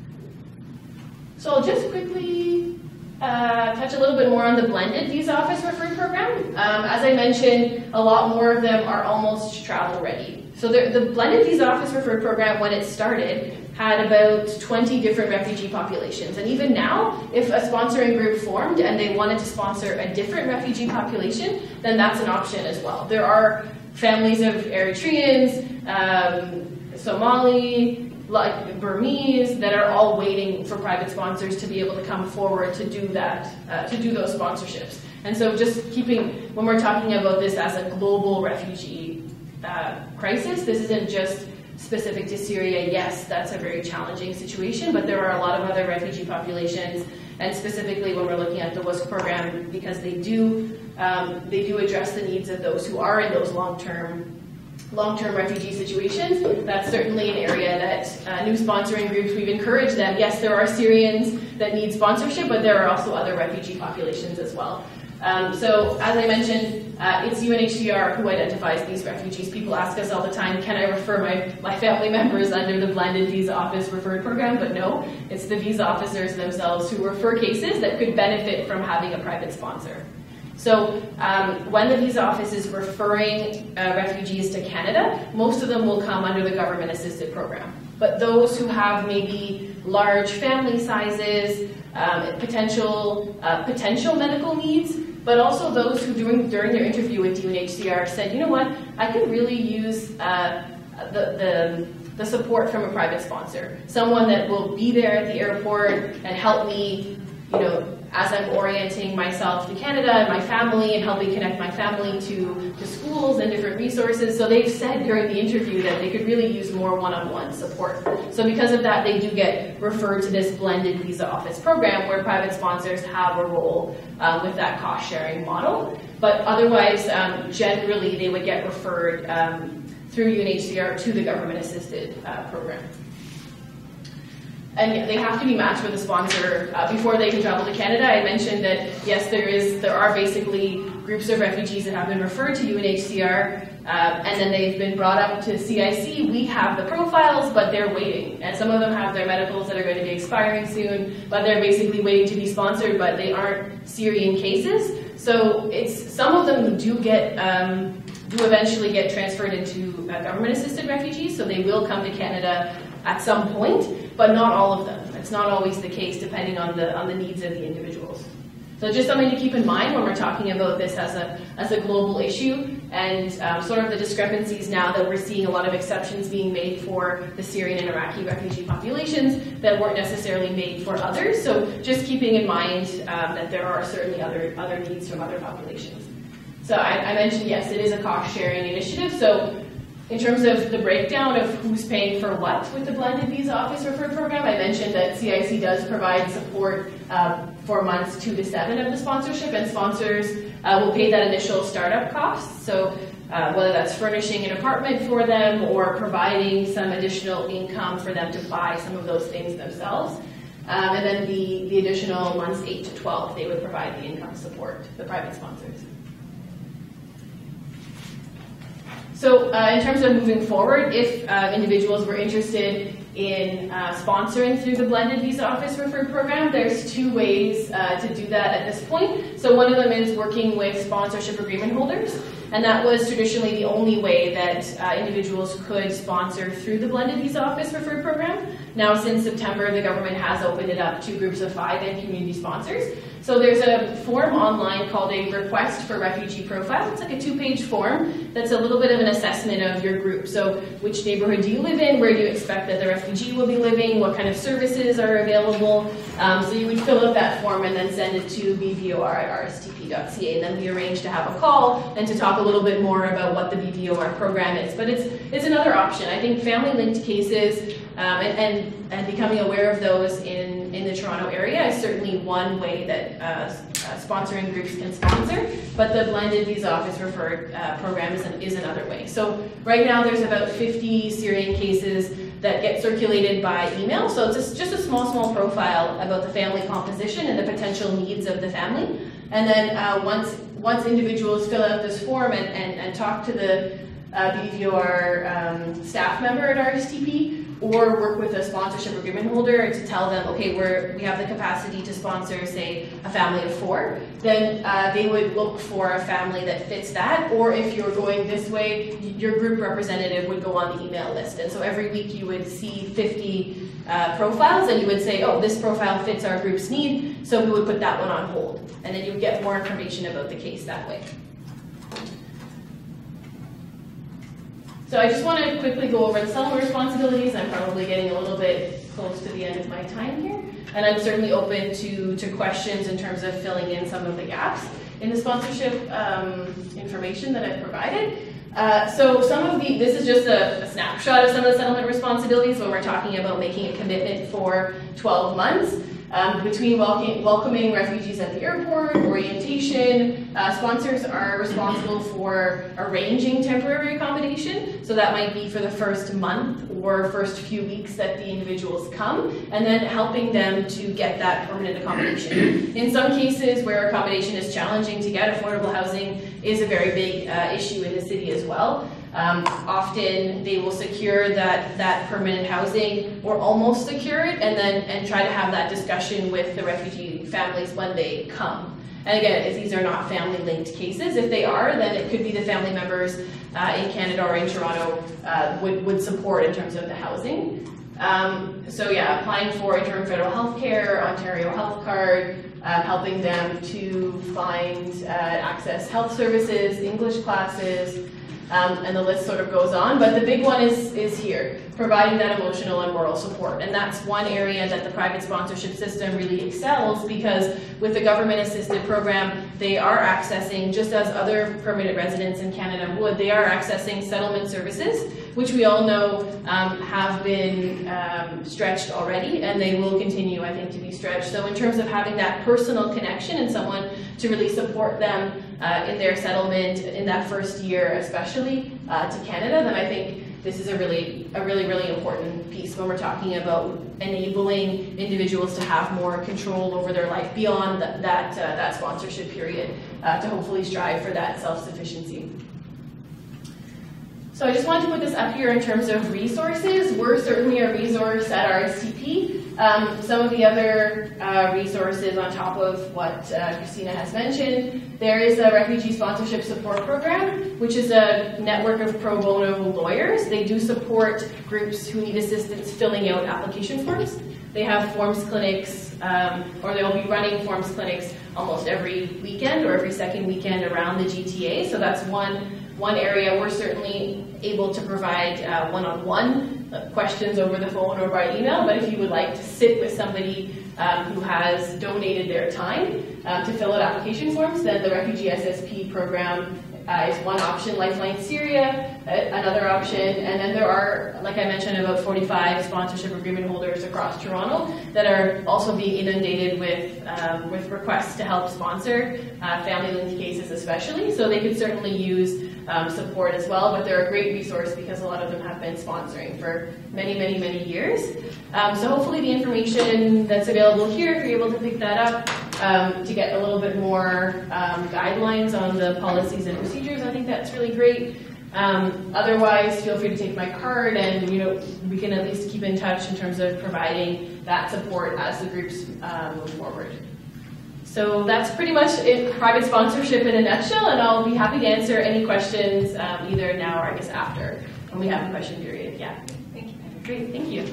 So I'll just quickly touch a little bit more on the blended visa office referred program. As I mentioned, a lot more of them are almost travel ready. So the blended visa office referred program, when it started, had about 20 different refugee populations. And even now, if a sponsoring group formed and they wanted to sponsor a different refugee population, then that's an option as well. There are families of Eritreans, Somali, like Burmese, that are all waiting for private sponsors to be able to come forward to do that, to do those sponsorships. And so just when we're talking about this as a global refugee crisis, this isn't just specific to Syria. Yes, that's a very challenging situation, but there are a lot of other refugee populations, and specifically when we're looking at the WUSC program, because they do address the needs of those who are in those long-term refugee situations. That's certainly an area that new sponsoring groups, we've encouraged them. Yes, there are Syrians that need sponsorship, but there are also other refugee populations as well. So as I mentioned, it's UNHCR who identifies these refugees. People ask us all the time, can I refer my family members under the blended visa office referred program? But no, it's the visa officers themselves who refer cases that could benefit from having a private sponsor. So when the visa office is referring refugees to Canada, most of them will come under the government-assisted program. But those who have maybe large family sizes, potential medical needs, but also those who during their interview with UNHCR said, you know what, I could really use the support from a private sponsor, someone that will be there at the airport and help me, as I'm orienting myself to Canada and my family and helping connect my family to schools and different resources. So they've said during the interview that they could really use more one-on-one support. So because of that, they do get referred to this blended visa office program where private sponsors have a role with that cost-sharing model. But otherwise, generally, they would get referred through UNHCR to the government-assisted program. And yeah, they have to be matched with a sponsor before they can travel to Canada. I mentioned that yes, there are basically groups of refugees that have been referred to UNHCR, and then they've been brought up to CIC. We have the profiles, but they're waiting. And some of them have their medicals that are going to be expiring soon, but they're basically waiting to be sponsored, but they aren't Syrian cases. So some of them do eventually get transferred into government-assisted refugees, so they will come to Canada at some point, but not all of them. It's not always the case, depending on the needs of the individuals. So just something to keep in mind when we're talking about this as a global issue, and sort of the discrepancies now that we're seeing a lot of exceptions being made for the Syrian and Iraqi refugee populations that weren't necessarily made for others. So just keeping in mind that there are certainly other needs from other populations. So I mentioned, yes, it is a cost-sharing initiative. So in terms of the breakdown of who's paying for what with the blended visa office referred program, I mentioned that CIC does provide support for months 2 to 7 of the sponsorship, and sponsors will pay that initial startup cost. So whether that's furnishing an apartment for them or providing some additional income for them to buy some of those things themselves. And then the additional months 8 to 12, they would provide the income support, the private sponsors. So in terms of moving forward, if individuals were interested in sponsoring through the blended visa office referred program, there's 2 ways to do that at this point. So one of them is working with sponsorship agreement holders, and that was traditionally the only way that individuals could sponsor through the blended visa office referred program. Now since September, the government has opened it up to groups of 5 and community sponsors. So there's a form online called a request for refugee profile. It's like a 2-page form that's a little bit of an assessment of your group. So which neighborhood do you live in? Where do you expect that the refugee will be living? What kind of services are available? So you would fill out that form and then send it to bvor@rstp.ca. And then we arrange to have a call and to talk a little bit more about what the BVOR program is. But it's another option. I think family-linked cases and becoming aware of those in the Toronto area is certainly one way that sponsoring groups can sponsor, but the blended visa office referred program is another way. So right now there's about 50 Syrian cases that get circulated by email, so it's just a small profile about the family composition and the potential needs of the family. And then once individuals fill out this form and talk to the BVOR staff member at RSTP, or work with a sponsorship agreement holder to tell them, okay, we have the capacity to sponsor, say, a family of 4, then they would look for a family that fits that, or if you're going this way, your group representative would go on the email list. And so every week you would see 50 profiles, and you would say, oh, this profile fits our group's need, so we would put that one on hold. And then you would get more information about the case that way. So I just want to quickly go over the settlement responsibilities. I'm probably getting a little bit close to the end of my time here. And I'm certainly open to questions in terms of filling in some of the gaps in the sponsorship information that I've provided. So this is just a snapshot of some of the settlement responsibilities when we're talking about making a commitment for 12 months. Between welcoming refugees at the airport, orientation, sponsors are responsible for arranging temporary accommodation. So that might be for the first month or first few weeks that the individuals come, and then helping them to get that permanent accommodation. In some cases where accommodation is challenging to get, affordable housing is a very big issue in the city as well. Often they will secure that permanent housing or almost secure it, and try to have that discussion with the refugee families when they come. And again, if these are not family-linked cases, if they are, then it could be the family members in Canada or in Toronto would support in terms of the housing. So yeah, applying for interim federal health care, Ontario Health Card, helping them to find access health services, English classes, and the list sort of goes on. But the big one is here, providing that emotional and moral support. And that's one area that the private sponsorship system really excels, because with the government-assisted program, they are accessing, just as other permanent residents in Canada would, they are accessing settlement services, which we all know have been stretched already, and they will continue, I think, to be stretched. So in terms of having that personal connection and someone to really support them in their settlement in that first year, especially to Canada, then I think this is a really important piece when we're talking about enabling individuals to have more control over their life beyond that sponsorship period, to hopefully strive for that self-sufficiency. So I just wanted to put this up here in terms of resources. We're certainly a resource at RSTP. Some of the other resources on top of what Christina has mentioned, there is a Refugee Sponsorship Support Program, which is a network of pro bono lawyers. They do support groups who need assistance filling out application forms. They have forms clinics, or they'll be running forms clinics almost every weekend or every second weekend around the GTA. So that's one area. We're certainly able to provide one-on-one questions over the phone or by email, but if you would like to sit with somebody who has donated their time to fill out application forms, then the Refugee SSP program is one option. Lifeline Syria, another option, and then there are, like I mentioned, about 45 sponsorship agreement holders across Toronto that are also being inundated with requests to help sponsor family-linked cases especially, so they could certainly use support as well, but they're a great resource because a lot of them have been sponsoring for many years. So hopefully the information that's available here, if you're able to pick that up, to get a little bit more guidelines on the policies and procedures, I think that's really great. Otherwise, feel free to take my card, and we can at least keep in touch in terms of providing that support as the groups move forward. So that's pretty much it, private sponsorship in a nutshell, and I'll be happy to answer any questions either now or I guess after when we have a question period. Yeah. Thank you. Great, thank you.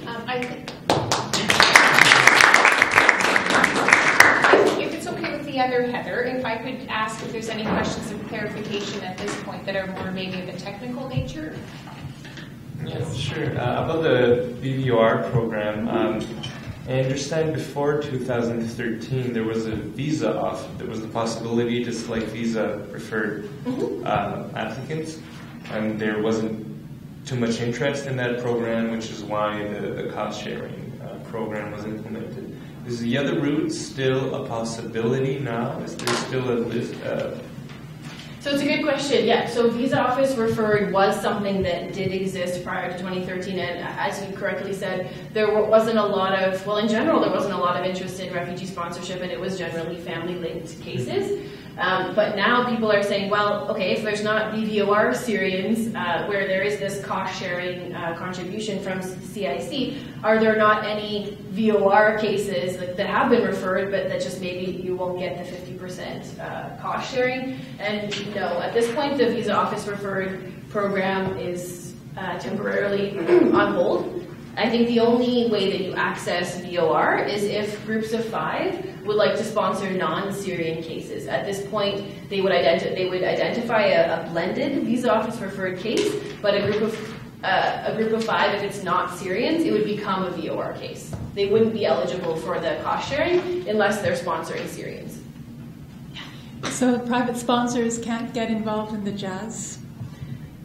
If it's okay with the other Heather, if I could ask if there's any questions of clarification at this point that are more maybe of a technical nature. Yes, sure. About the BVOR program, I understand before 2013 there was a visa off. There was the possibility to select visa preferred applicants, and there wasn't too much interest in that program, which is why the cost sharing program was implemented. Is the other route still a possibility now? Is there still a list? So it's a good question, yeah. So visa office referred was something that did exist prior to 2013, and as you correctly said, there wasn't a lot of, well in general, there wasn't a lot of interest in refugee sponsorship, and it was generally family-linked cases. But now people are saying, well, okay, if there's not BVOR Syrians, where there is this cost-sharing contribution from CIC, are there not any VOR cases that have been referred, but that just maybe you won't get the 50% cost-sharing? And no, at this point, the visa office referred program is temporarily on hold. I think the only way that you access VOR is if groups of 5 would like to sponsor non-Syrian cases. At this point, they would identify a blended visa office referred case, but a group of 5, if it's not Syrians, it would become a VOR case. They wouldn't be eligible for the cost sharing unless they're sponsoring Syrians. So private sponsors can't get involved in the jazz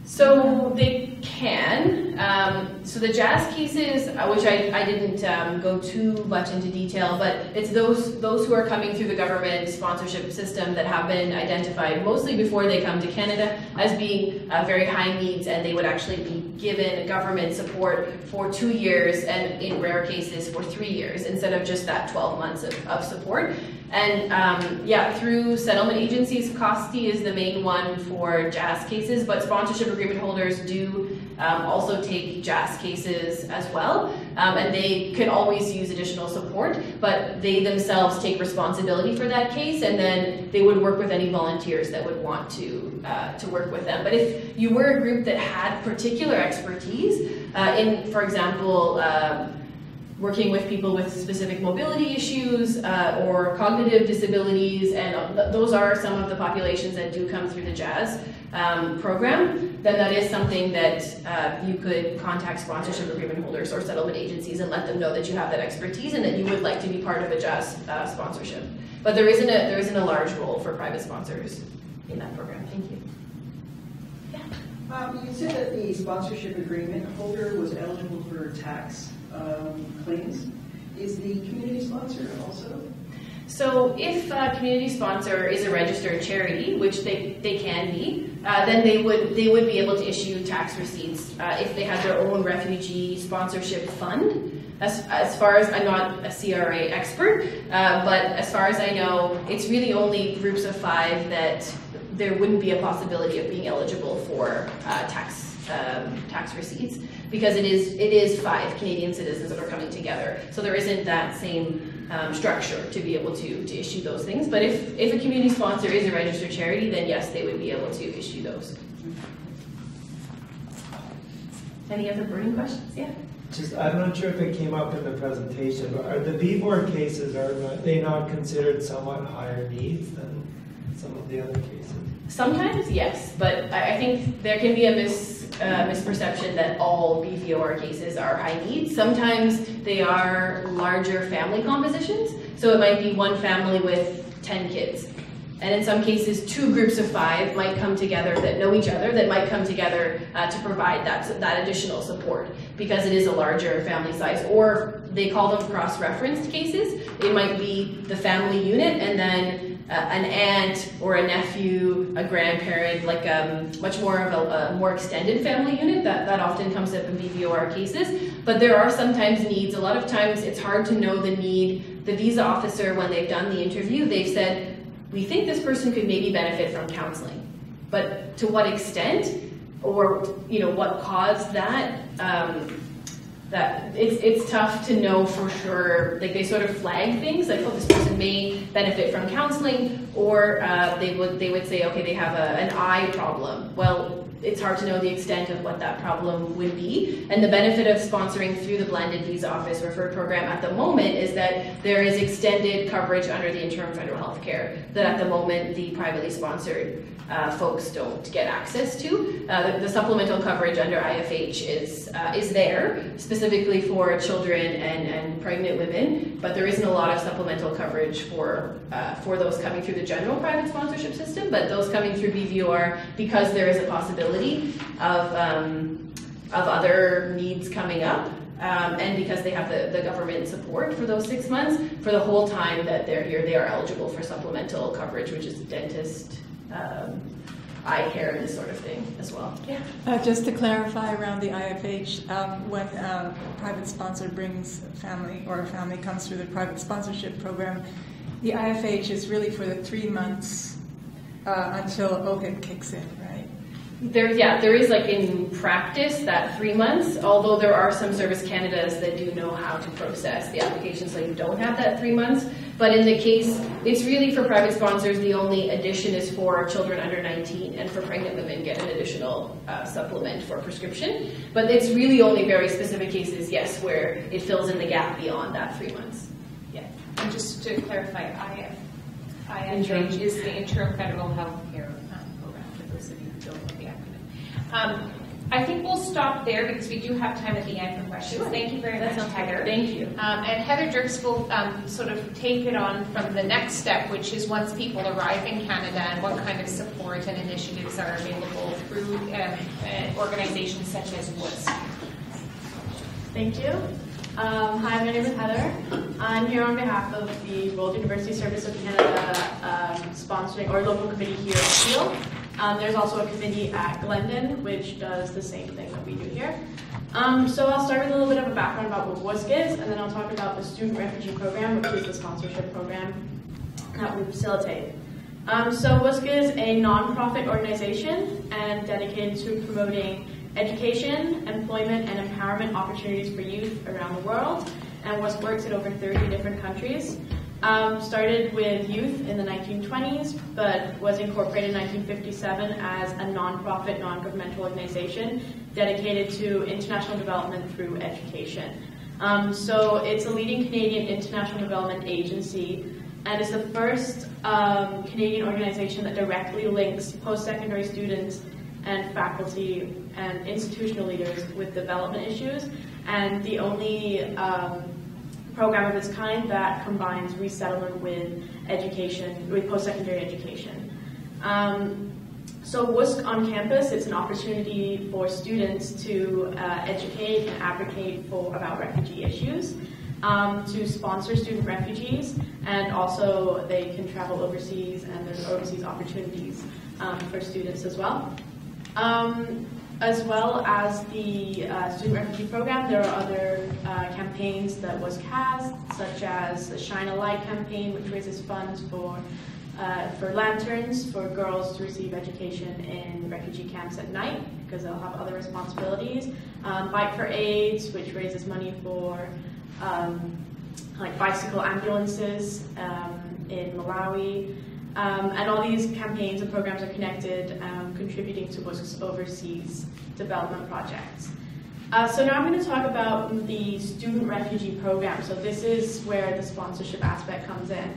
So they can. So the JAS cases, which I didn't go too much into detail, but it's those who are coming through the government sponsorship system that have been identified mostly before they come to Canada as being very high needs, and they would actually be given government support for 2 years, and in rare cases for 3 years, instead of just that 12 months of support. And yeah, through settlement agencies, COSTI is the main one for JAS cases, but sponsorship agreement holders do also take JAS cases as well, and they can always use additional support, but they themselves take responsibility for that case, and then they would work with any volunteers that would want to work with them. But if you were a group that had particular expertise in, for example, working with people with specific mobility issues or cognitive disabilities, and those are some of the populations that do come through the JAS program, then that is something that you could contact sponsorship agreement holders or settlement agencies and let them know that you have that expertise and that you would like to be part of a JAS sponsorship. But there isn't a large role for private sponsors in that program. Thank you. You said that the sponsorship agreement holder was eligible for tax claims. Is the community sponsor also? So if a community sponsor is a registered charity, which they can be, then they would be able to issue tax receipts if they had their own refugee sponsorship fund. As far as, I'm not a CRA expert, but as far as I know, it's really only groups of 5 that there wouldn't be a possibility of being eligible for tax receipts, because it is 5 Canadian citizens that are coming together. So there isn't that same structure to be able to issue those things. But if a community sponsor is a registered charity, then yes, they would be able to issue those. Any other burning questions? Yeah. I'm not sure if it came up in the presentation, but are the B4 cases, are they not considered somewhat higher needs than some of the other cases? Sometimes, yes, but I think there can be a misperception that all BVOR cases are high needs. Sometimes they are larger family compositions, so it might be one family with 10 kids. And in some cases, 2 groups of 5 might come together that know each other, that might come together to provide that additional support, because it is a larger family size. Or they call them cross-referenced cases. It might be the family unit and then an aunt or a nephew, a grandparent, like much more of a more extended family unit. That often comes up in BVOR cases. But there are sometimes needs. A lot of times it's hard to know the need. The visa officer, when they've done the interview, they've said, we think this person could maybe benefit from counseling, but to what extent, or what caused that, that it's tough to know for sure. Like, they sort of flag things like, oh, this person may benefit from counseling, or they would say, okay, they have an eye problem. Well, it's hard to know the extent of what that problem would be. And the benefit of sponsoring through the Blended Visa Office Referred Program at the moment is that there is extended coverage under the interim federal health care that at the moment the privately sponsored folks don't get access to. The supplemental coverage under IFH is there specifically for children and pregnant women, but there isn't a lot of supplemental coverage for those coming through the general private sponsorship system. But those coming through BVOR, because there is a possibility of other needs coming up, and because they have the government support for those 6 months, for the whole time that they're here, they are eligible for supplemental coverage, which is dentist, eye care, and this sort of thing as well. Yeah. Just to clarify around the IFH, when a private sponsor brings a family, or a family comes through the private sponsorship program, the IFH is really for the 3 months until OHIP kicks in, right? There is, like, in practice that 3 months, although there are some Service Canadas that do know how to process the application, so you don't have that 3 months. But in the case, it's really for private sponsors, the only addition is for children under 19, and for pregnant women get an additional supplement for prescription. But it's really only very specific cases, yes, where it fills in the gap beyond that 3 months. Yeah. And just to clarify, IFH is the Interim Federal Health Care Program, for those of you who don't know the acronym. I think we'll stop there because we do have time at the end for questions. Sure. Thank you very much, Heather. Thank you. And Heather Dirks will sort of take it on from the next step, which is once people arrive in Canada and what kind of support and initiatives are available through organizations such as WUSC. Thank you. Hi, my name is Heather. I'm here on behalf of the World University Service of Canada sponsoring, or local committee here at Peel. There's also a committee at Glendon, which does the same thing that we do here. So I'll start with a little bit of a background about what WUSC is, and then I'll talk about the Student Refugee Program, which is the sponsorship program that we facilitate. So WUSC is a non-profit organization and dedicated to promoting education, employment, and empowerment opportunities for youth around the world, and WUSC works in over 30 different countries. Started with youth in the 1920s, but was incorporated in 1957 as a non-profit, non-governmental organization dedicated to international development through education. So it's a leading Canadian international development agency, and is the first Canadian organization that directly links post-secondary students and faculty and institutional leaders with development issues, and the only program of its kind that combines resettlement with education, with post-secondary education. So WUSC on campus, it's an opportunity for students to educate and advocate about refugee issues, to sponsor student refugees, and also they can travel overseas, and there's overseas opportunities for students as well. As well as the Student Refugee Program, there are other campaigns that WUSC has, such as the Shine a Light campaign, which raises funds for lanterns for girls to receive education in refugee camps at night, because they'll have other responsibilities. Bike for AIDS, which raises money for like bicycle ambulances in Malawi. And all these campaigns and programs are connected, contributing to WUSC's overseas development projects. So now I'm going to talk about the Student Refugee Program. So this is where the sponsorship aspect comes in.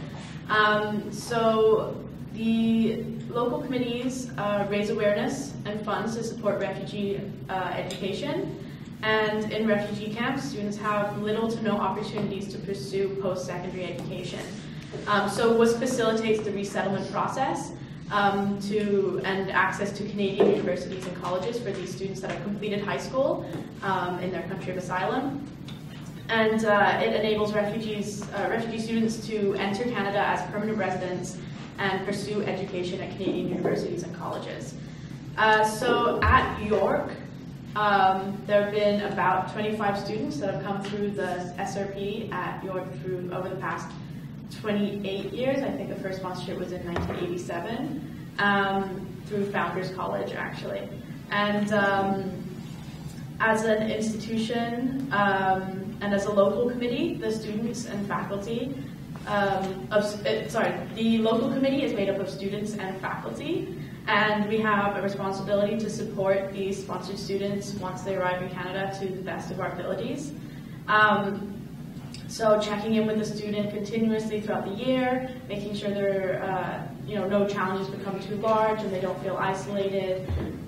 So the local committees raise awareness and funds to support refugee education. And in refugee camps, students have little to no opportunities to pursue post-secondary education. So WUSC facilitates the resettlement process and access to Canadian universities and colleges for these students that have completed high school in their country of asylum. And it enables refugee students to enter Canada as permanent residents and pursue education at Canadian universities and colleges. So at York, there have been about 25 students that have come through the SRP at York over the past 28 years. I think the first sponsorship was in 1987 through Founders College, actually. And as an institution and as a local committee, the students and faculty the local committee is made up of students and faculty, and we have a responsibility to support these sponsored students once they arrive in Canada to the best of our abilities. So checking in with the student continuously throughout the year, making sure no challenges become too large and they don't feel isolated.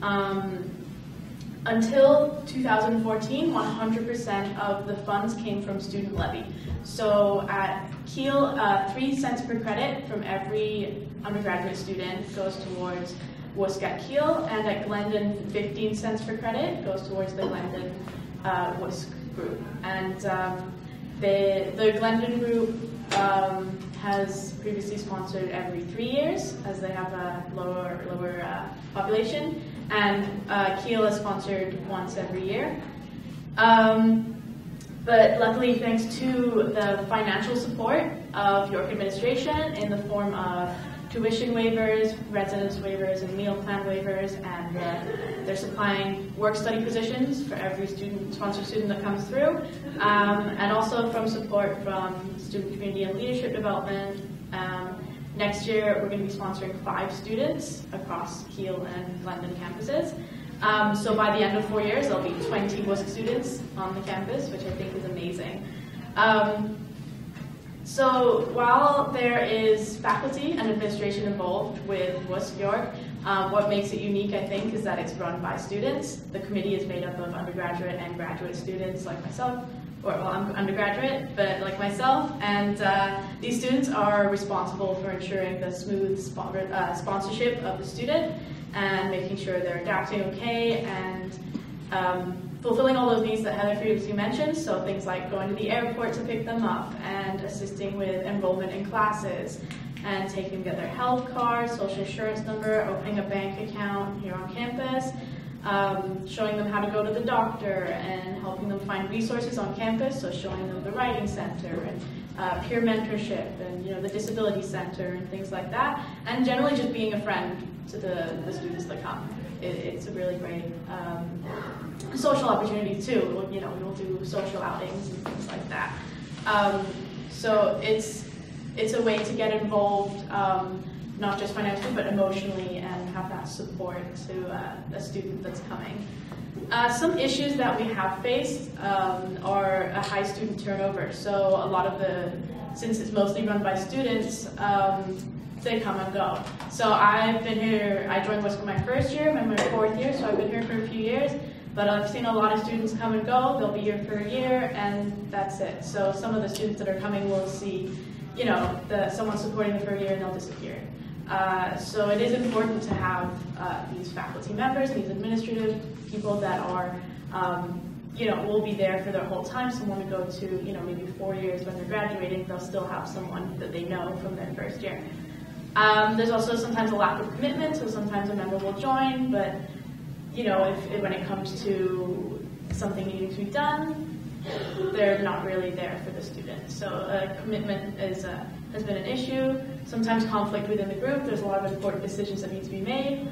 Until 2014, 100% of the funds came from student levy. So at Kiel, 3 cents per credit from every undergraduate student goes towards WUSC at Kiel, and at Glendon, 15 cents per credit goes towards the Glendon WUSC group. And the Glendon group has previously sponsored every 3 years, as they have a lower population, and Kiel is sponsored once every year. But luckily, thanks to the financial support of York administration in the form of tuition waivers, residence waivers, and meal plan waivers, and they're supplying work-study positions for every sponsored student that comes through, and also from support from student community and leadership development. Next year, we're going to be sponsoring 5 students across Kiel and London campuses. So by the end of 4 years, there'll be 20 WUSC students on the campus, which I think is amazing. So while there is faculty and administration involved with WUSC York, What makes it unique, I think, is that it's run by students. The committee is made up of undergraduate and graduate students like myself, or well, I'm undergraduate, but like myself, and these students are responsible for ensuring the smooth sponsorship of the student and making sure they're adapting okay and fulfilling all those needs that Heather previously mentioned, so things like going to the airport to pick them up and assisting with enrollment in classes and taking them to get their health card, social insurance number, opening a bank account here on campus, showing them how to go to the doctor and helping them find resources on campus, so showing them the writing center and peer mentorship and the disability center and things like that, and generally just being a friend to the students that come. It's a really great social opportunity too. We'll do social outings and things like that. So it's a way to get involved, not just financially, but emotionally, and have that support to a student that's coming. Some issues that we have faced are a high student turnover. So a lot of since it's mostly run by students, they come and go. So I've been here, I joined WISC my first year, I'm in my fourth year, so I've been here for a few years, but I've seen a lot of students come and go. They'll be here for a year and that's it. So some of the students that are coming will see, someone supporting them for a year and they'll disappear. So it is important to have these faculty members, these administrative people that are, will be there for their whole time. Someone to go to, maybe 4 years when they're graduating, they'll still have someone that they know from their first year. There's also sometimes a lack of commitment, so sometimes a member will join, but when it comes to something needing to be done, they're not really there for the student. So commitment has been an issue. Sometimes conflict within the group. There's a lot of important decisions that need to be made.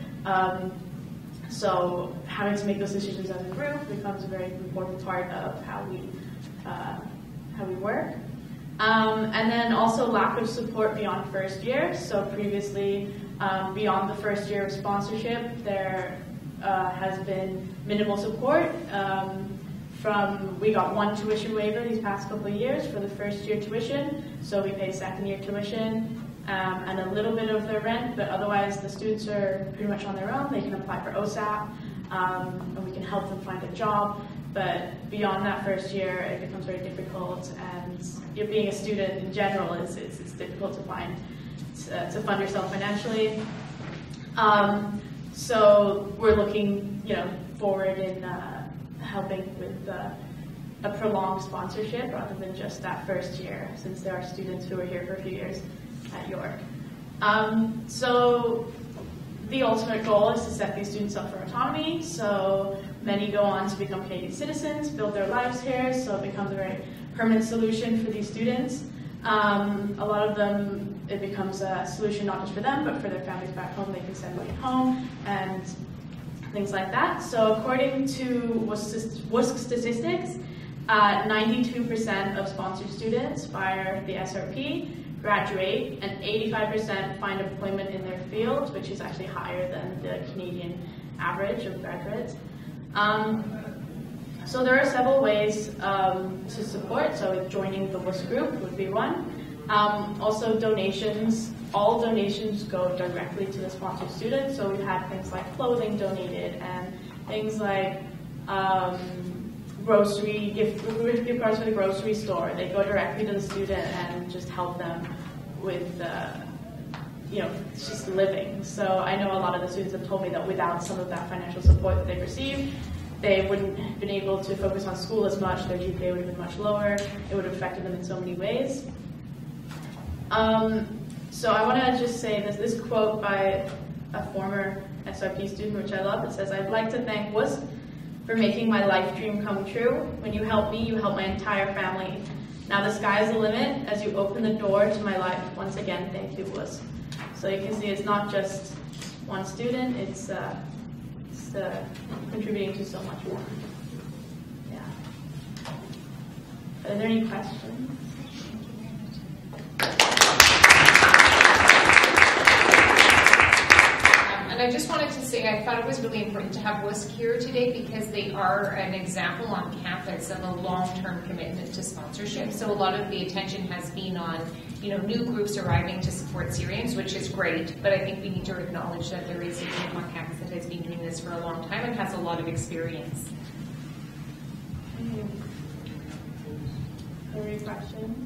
So having to make those decisions as a group becomes a very important part of how we work. And then also lack of support beyond first year. So previously, beyond the first year of sponsorship, there has been minimal support. We got one tuition waiver these past couple of years for the first year tuition, so we pay second year tuition and a little bit of their rent, but otherwise the students are pretty much on their own. They can apply for OSAP, and we can help them find a job. But beyond that first year, it becomes very difficult, and being a student in general it's difficult to find to fund yourself financially. So we're looking, forward in helping with a prolonged sponsorship rather than just that first year, since there are students who are here for a few years at York. So the ultimate goal is to set these students up for autonomy. So many go on to become Canadian citizens, build their lives here, so it becomes a very permanent solution for these students. A lot of them, it becomes a solution not just for them, but for their families back home. They can send money home and things like that. So according to WISC statistics, 92% of sponsored students via the SRP graduate, and 85% find employment in their field, which is actually higher than the Canadian average of graduates. So there are several ways to support. So joining the WISC group would be one. Also donations. All donations go directly to the sponsored student. So we've had things like clothing donated and things like grocery gift cards for the grocery store. They go directly to the student and just help them with just living. So I know a lot of the students have told me that without some of that financial support that they've received, they wouldn't have been able to focus on school as much. Their GPA would have been much lower. It would have affected them in so many ways. So I want to just say this quote by a former SRP student, which I love. It says, "I'd like to thank WISC for making my life dream come true. When you help me, you help my entire family. Now the sky is the limit as you open the door to my life. Once again, thank you, WISC." So you can see it's not just one student, it's contributing to so much more. Yeah. Are there any questions? And I just wanted to say, I thought it was really important to have WUSC here today because they are an example on campus of a long-term commitment to sponsorship. So a lot of the attention has been on, new groups arriving to support Syrians, which is great, but I think we need to acknowledge that there is a group on campus that has been doing this for a long time and has a lot of experience. Any questions?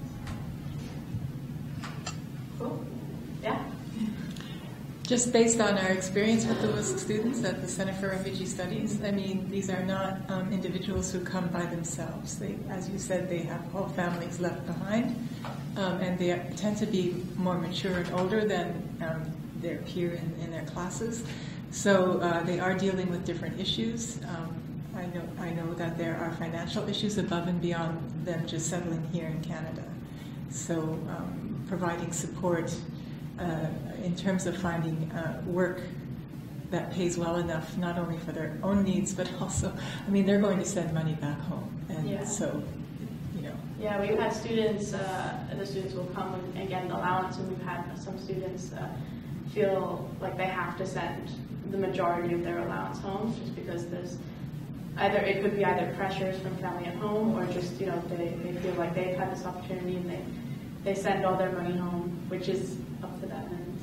Cool. Yeah. Just based on our experience with the WUSC students at the Center for Refugee Studies, I mean, these are not individuals who come by themselves. They, as you said, they have whole families left behind, and they tend to be more mature and older than their peer in their classes. So they are dealing with different issues. I know that there are financial issues above and beyond them just settling here in Canada. So providing support in terms of finding work that pays well enough, not only for their own needs, but also, I mean, they're going to send money back home. And so, Yeah, we've had students, the students will come and get an allowance, and we've had some students feel like they have to send the majority of their allowance home just because there's it could be either pressures from family at home or just, they feel like they've had this opportunity and they send all their money home, which is up to them.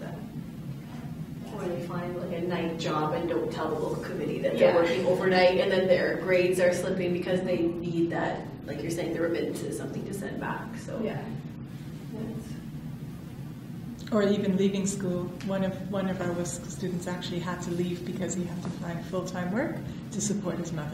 Or they find like a night job and don't tell the local committee that they're working overnight, and then their grades are slipping because they need that, like you're saying, the remittances, something to send back. So yeah. Or even leaving school. One of our WUSC students actually had to leave because he had to find full-time work to support his mother.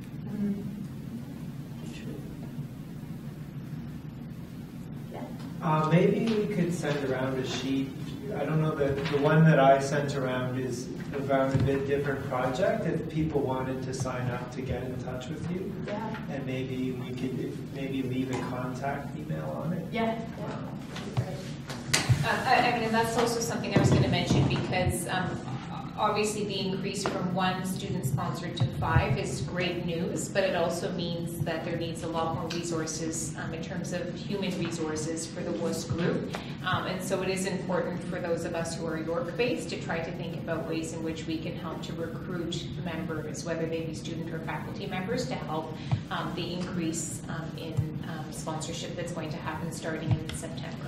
Maybe we could send around a sheet. I don't know, that the one that I sent around is about a bit different project. If people wanted to sign up to get in touch with you, and maybe we could leave a contact email on it. I mean, that's also something I was going to mention because obviously the increase from 1 student sponsored to 5 is great news, but it also means that there needs a lot more resources in terms of human resources for the WUSC group. And so it is important for those of us who are York-based to try to think about ways in which we can help to recruit members, whether they be student or faculty members, to help the increase in sponsorship that's going to happen starting in September.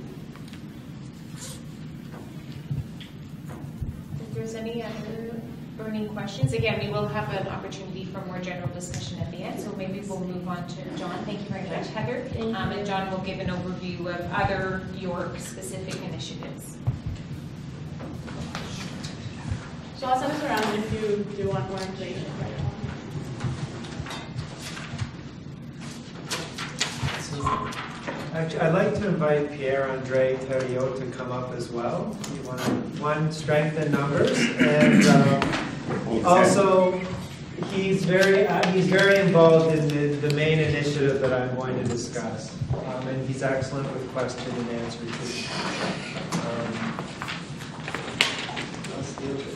If there's any other burning questions, again, we will have an opportunity for more general discussion at the end, so maybe we'll move on to John. Thank you very much, Heather. And John will give an overview of other York-specific initiatives. So I'll send this around if you do want more information. Actually, I'd like to invite Pierre-Andre Theriot to come up as well. You want one, strengthen numbers, and also he's very involved in the main initiative that I'm going to discuss, and he's excellent with question and answer too. Let's deal with it.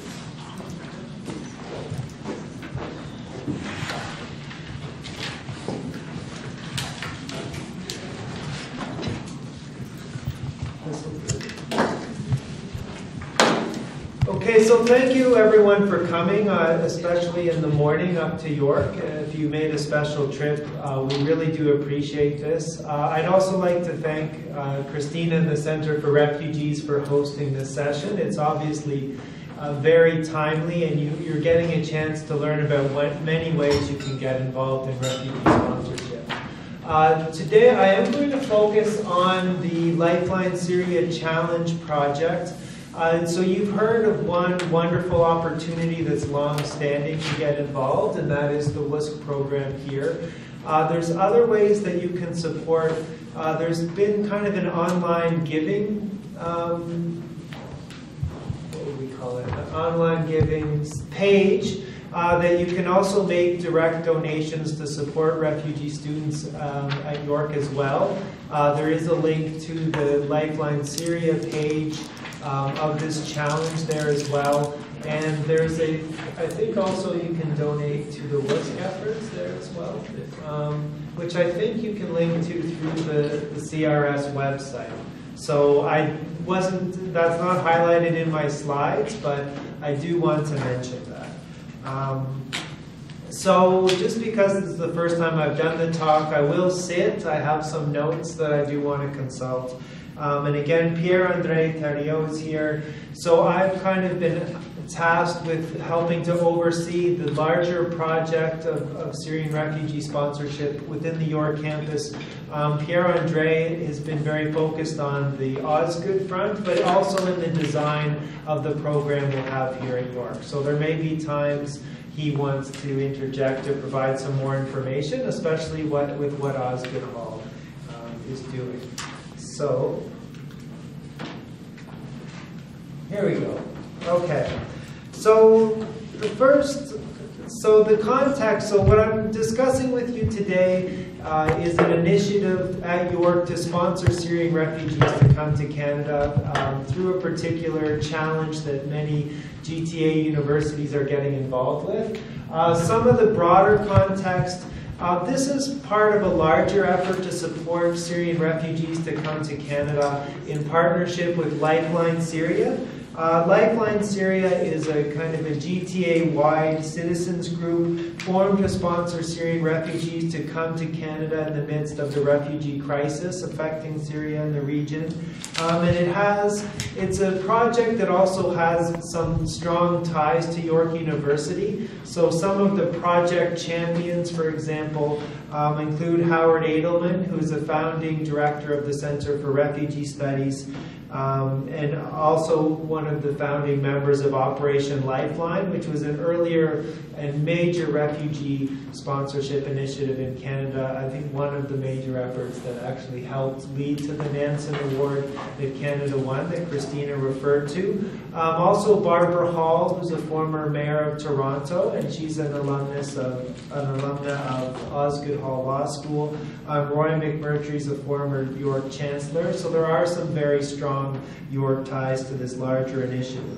Okay, so thank you everyone for coming, especially in the morning up to York. If you made a special trip, we really do appreciate this. I'd also like to thank Christina and the Center for Refugees for hosting this session. It's obviously very timely, and you're getting a chance to learn about many ways you can get involved in refugee sponsorship. Today I am going to focus on the Lifeline Syria Challenge project. So you've heard of one wonderful opportunity that's long-standing to get involved, and that is the WUSC program here. There's other ways that you can support. There's been kind of an online giving, what would we call it? An online giving page that you can also make direct donations to support refugee students at York as well. There is a link to the Lifeline Syria page of this challenge there as well. And there's I think also you can donate to the WUSC efforts there as well, which I think you can link to through the CRS website. So that's not highlighted in my slides, but I do want to mention that. So just because this is the first time I've done the talk, I will sit. I have some notes that I do want to consult. And again, Pierre-André Theriault is here. So I've kind of been tasked with helping to oversee the larger project of Syrian refugee sponsorship within the York campus. Pierre-André has been very focused on the Osgood front, but also in the design of the program we'll have here at York. So there may be times he wants to interject to provide some more information, especially with what Osgood Hall is doing. So, here we go. Okay. So the context, so what I'm discussing with you today is an initiative at York to sponsor Syrian refugees to come to Canada through a particular challenge that many GTA universities are getting involved with. Some of the broader context, this is part of a larger effort to support Syrian refugees to come to Canada in partnership with Lifeline Syria. Lifeline Syria is a kind of a GTA-wide citizens group formed to sponsor Syrian refugees to come to Canada in the midst of the refugee crisis affecting Syria and the region. And it's a project that also has some strong ties to York University. So some of the project champions, for example, include Howard Edelman, who is the founding director of the Center for Refugee Studies, and also one of the founding members of Operation Lifeline, which was an earlier and major refugee sponsorship initiative in Canada. I think one of the major efforts that actually helped lead to the Nansen Award that Canada won, that Christina referred to. Also Barbara Hall, who's a former mayor of Toronto, and she's an alumna of Osgood Hall Law School. Roy McMurtry's a former York Chancellor, so there are some very strong York ties to this larger initiative.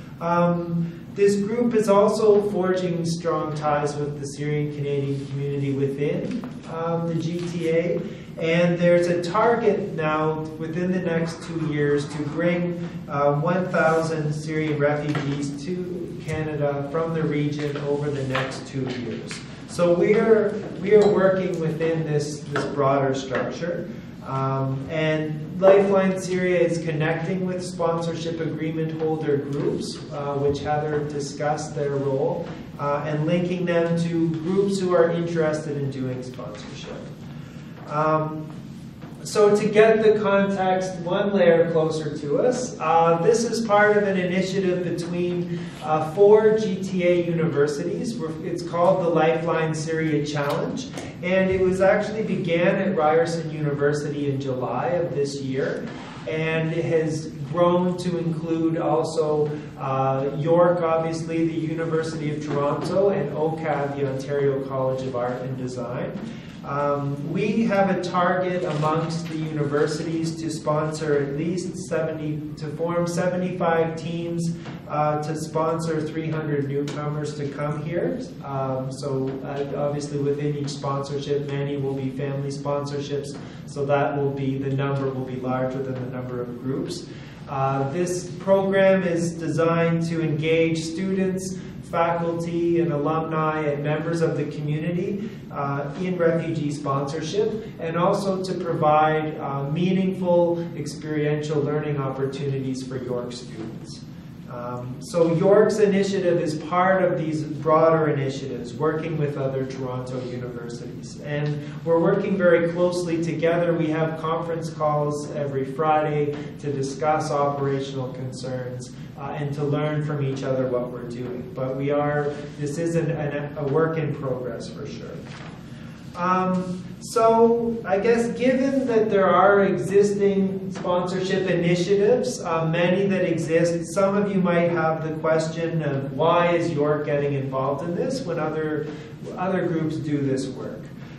This group is also forging strong ties with the Syrian Canadian community within the GTA, and there's a target now within the next 2 years to bring 1,000 Syrian refugees to Canada from the region over the next 2 years. So we are working within this broader structure. And Lifeline Syria is connecting with sponsorship agreement holder groups, which Heather discussed their role, and linking them to groups who are interested in doing sponsorship. So to get the context one layer closer to us, this is part of an initiative between 4 GTA universities. It's called the Lifeline Syria Challenge, and it was actually began at Ryerson University in July of this year, and it has grown to include also York, obviously, the University of Toronto, and OCAD, the Ontario College of Art and Design. We have a target amongst the universities to sponsor at least 75 teams to sponsor 300 newcomers to come here. So obviously within each sponsorship, many will be family sponsorships, so that will be, the number will be larger than the number of groups. This program is designed to engage students, faculty and alumni and members of the community in refugee sponsorship, and also to provide meaningful experiential learning opportunities for York students. So York's initiative is part of these broader initiatives, working with other Toronto universities. And we're working very closely together. We have conference calls every Friday to discuss operational concerns and to learn from each other what we're doing. But this is a work in progress for sure. So I guess given that there are existing sponsorship initiatives, many that exist, some of you might have the question of why is York getting involved in this when other groups do this work?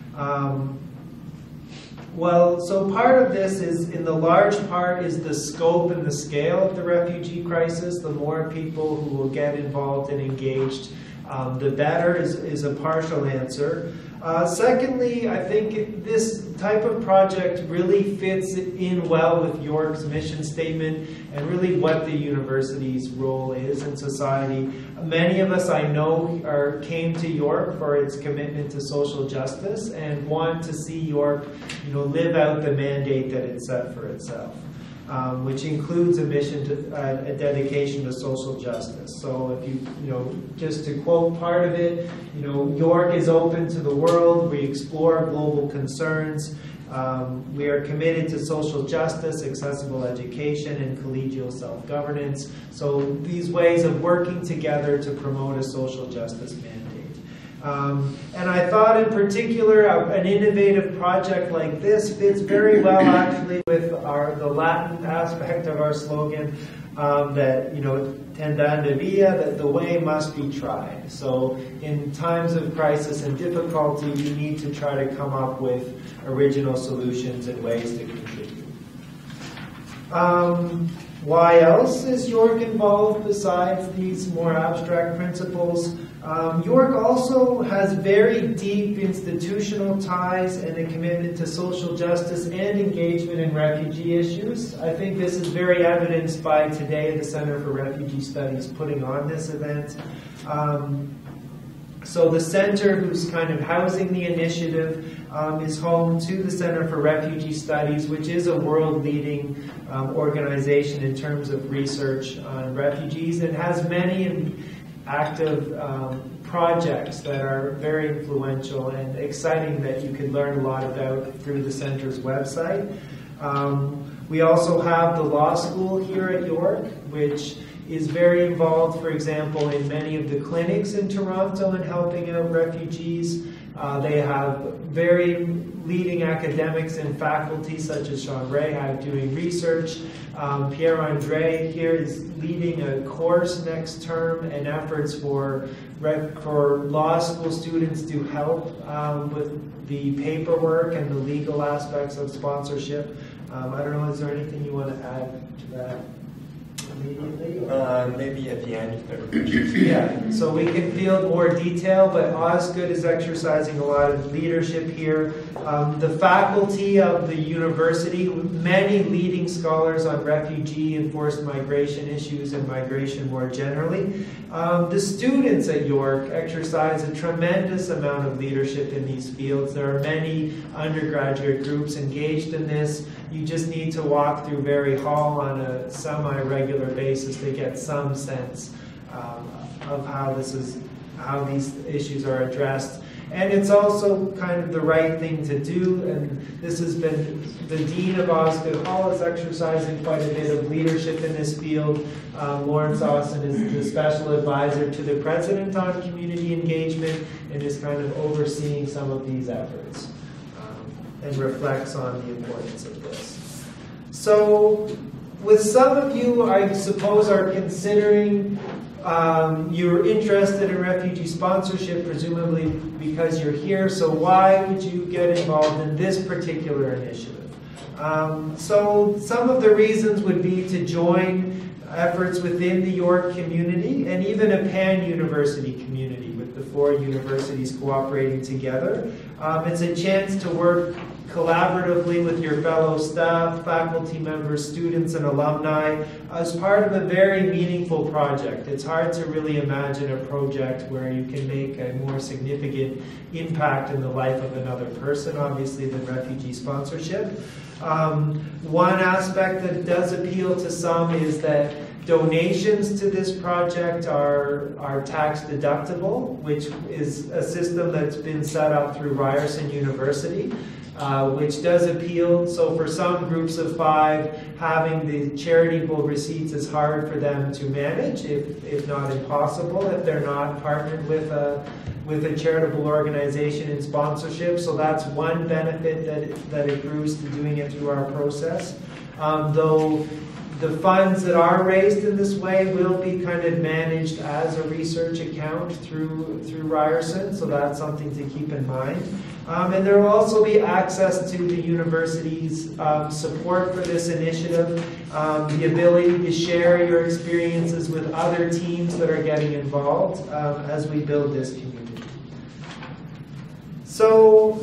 Well, so part of this is, in the large part, is the scope and the scale of the refugee crisis. The more people who will get involved and engaged, the better is a partial answer. Secondly, I think this type of project really fits in well with York's mission statement and really what the university's role is in society. Many of us I know came to York for its commitment to social justice and want to see York, live out the mandate that it set for itself. Which includes a mission to a dedication to social justice. So if just to quote part of it, York is open to the world, we explore global concerns, we are committed to social justice, accessible education, and collegial self-governance. So these ways of working together to promote a social justice mandate. And I thought in particular an innovative project like this fits very well actually with the Latin aspect of our slogan that, tendanda via, that the way must be tried. So in times of crisis and difficulty, you need to try to come up with original solutions and ways to contribute. Why else is York involved besides these more abstract principles? York also has very deep institutional ties and a commitment to social justice and engagement in refugee issues. I think this is very evidenced by today the Center for Refugee Studies putting on this event. So the center, who's kind of housing the initiative, is home to the Center for Refugee Studies, which is a world-leading organization in terms of research on refugees, and has many active projects that are very influential and exciting that you can learn a lot about through the center's website. We also have the law school here at York, which is very involved, for example, in many of the clinics in Toronto in helping out refugees. They have very leading academics and faculty such as Sean Rahag doing research. Pierre-Andre here is leading a course next term and efforts for law school students to help with the paperwork and the legal aspects of sponsorship. I don't know, is there anything you want to add to that immediately? Maybe at the end if there are questions. Yeah, so we can field more detail, but Osgood is exercising a lot of leadership here. The faculty of the university, many leading scholars on refugee and forced migration issues and migration more generally. The students at York exercise a tremendous amount of leadership in these fields. There are many undergraduate groups engaged in this. You just need to walk through Berry Hall on a semi-regular basis to get some sense of how these issues are addressed. And it's also kind of the right thing to do, and this has been, the Dean of Osgood Hall is exercising quite a bit of leadership in this field. Lawrence Austin is the special advisor to the President on community engagement and is kind of overseeing some of these efforts and reflects on the importance of this. So with some of you, I suppose, are considering you're interested in refugee sponsorship, presumably because you're here, so why would you get involved in this particular initiative? So some of the reasons would be to join efforts within the York community and even a pan-university community with the 4 universities cooperating together. It's a chance to work collaboratively with your fellow staff, faculty members, students, and alumni as part of a very meaningful project. It's hard to really imagine a project where you can make a more significant impact in the life of another person, obviously, than refugee sponsorship. One aspect that does appeal to some is that donations to this project are tax deductible, which is a system that's been set up through Ryerson University. Which does appeal. So for some groups of 5, having the charitable receipts is hard for them to manage, if not impossible, if they're not partnered with a charitable organization in sponsorship. So that's one benefit that accrues to doing it through our process. Though the funds that are raised in this way will be kind of managed as a research account through Ryerson, so that's something to keep in mind. And there will also be access to the university's support for this initiative, the ability to share your experiences with other teams that are getting involved as we build this community. So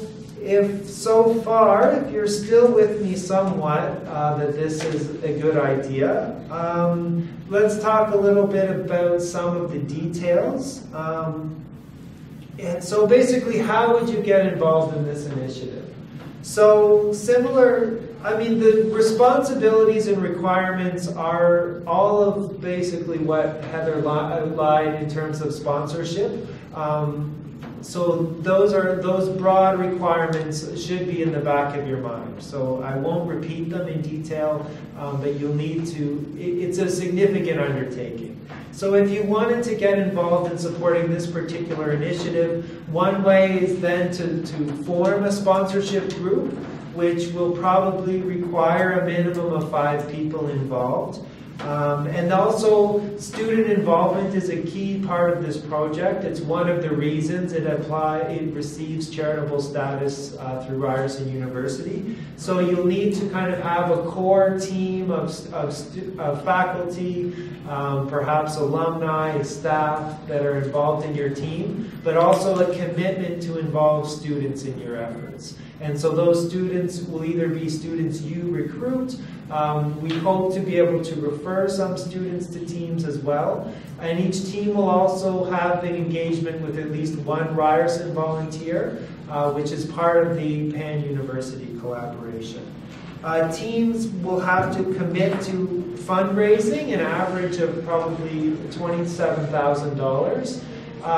if you're still with me somewhat, that this is a good idea, let's talk a little bit about some of the details. And so basically, how would you get involved in this initiative? So the responsibilities and requirements are all of basically what Heather outlined in terms of sponsorship. So those broad requirements should be in the back of your mind. So I won't repeat them in detail, but you'll need to, it's a significant undertaking. So if you wanted to get involved in supporting this particular initiative, one way is then to form a sponsorship group, which will probably require a minimum of 5 people involved. And also, student involvement is a key part of this project. It's one of the reasons it receives charitable status through Ryerson University. So you'll need to kind of have a core team of faculty, perhaps alumni, staff that are involved in your team, but also a commitment to involve students in your efforts. And so those students will either be students you recruit. We hope to be able to refer some students to teams as well. And each team will also have an engagement with at least one Ryerson volunteer, which is part of the pan-university collaboration. Teams will have to commit to fundraising, an average of probably $27,000.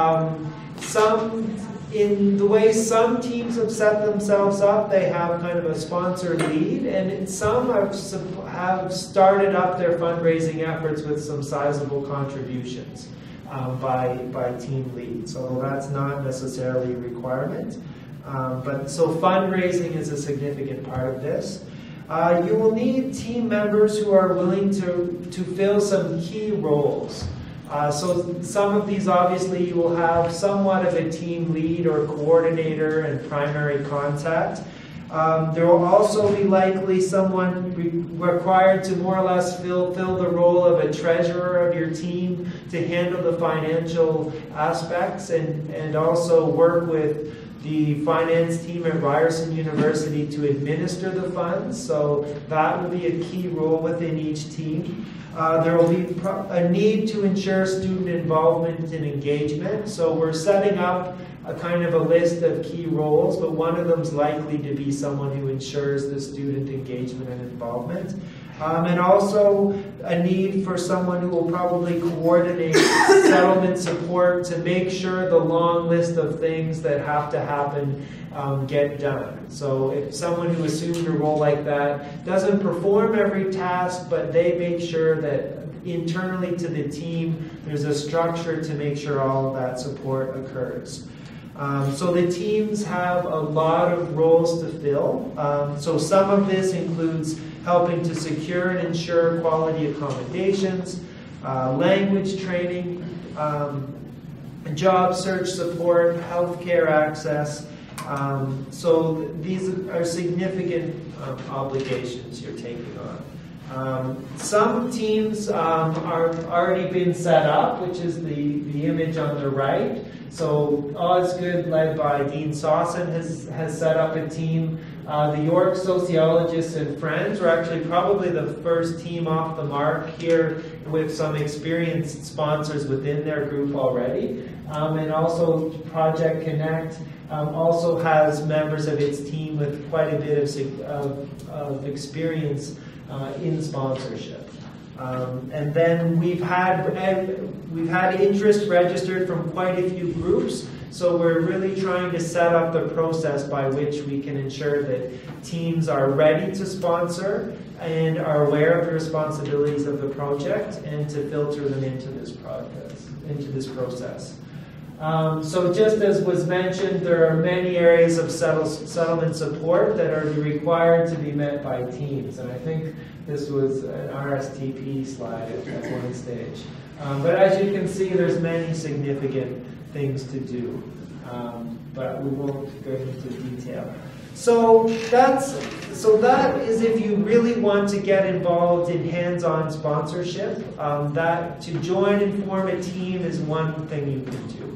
In the way some teams have set themselves up, they have kind of a sponsor lead, and some have started up their fundraising efforts with some sizable contributions by team leads, although that's not necessarily a requirement. So fundraising is a significant part of this. You will need team members who are willing to fill some key roles. So some of these, obviously, you will have somewhat of a team lead or coordinator and primary contact. There will also be likely someone required to more or less fill the role of a treasurer of your team to handle the financial aspects and also work with the finance team at Ryerson University to administer the funds. So that will be a key role within each team. There will be a need to ensure student involvement and engagement. So we're setting up a kind of a list of key roles, but one of them is likely to be someone who ensures the student engagement and involvement. And also a need for someone who will probably coordinate settlement support to make sure the long list of things that have to happen get done. So if someone who assumed a role like that doesn't perform every task, but they make sure that internally to the team there's a structure to make sure all of that support occurs. So the teams have a lot of roles to fill. So some of this includes helping to secure and ensure quality accommodations, language training, job search support, healthcare access. So these are significant obligations you're taking on. Some teams are already been set up, which is the image on the right. So Osgood, led by Dean Sawson, has set up a team. The York Sociologists and Friends were actually probably the first team off the mark here with some experienced sponsors within their group already. And also Project Connect also has members of its team with quite a bit of experience in sponsorship. And then we've had interest registered from quite a few groups, so we're really trying to set up the process by which we can ensure that teams are ready to sponsor and are aware of the responsibilities of the project and to filter them into this process. So just as was mentioned, there are many areas of settlement support that are required to be met by teams, and I think this was an RSTP slide at one stage. But as you can see, there's many significant things to do, but we won't go into detail. So that is if you really want to get involved in hands-on sponsorship. That to join and form a team is one thing you can do.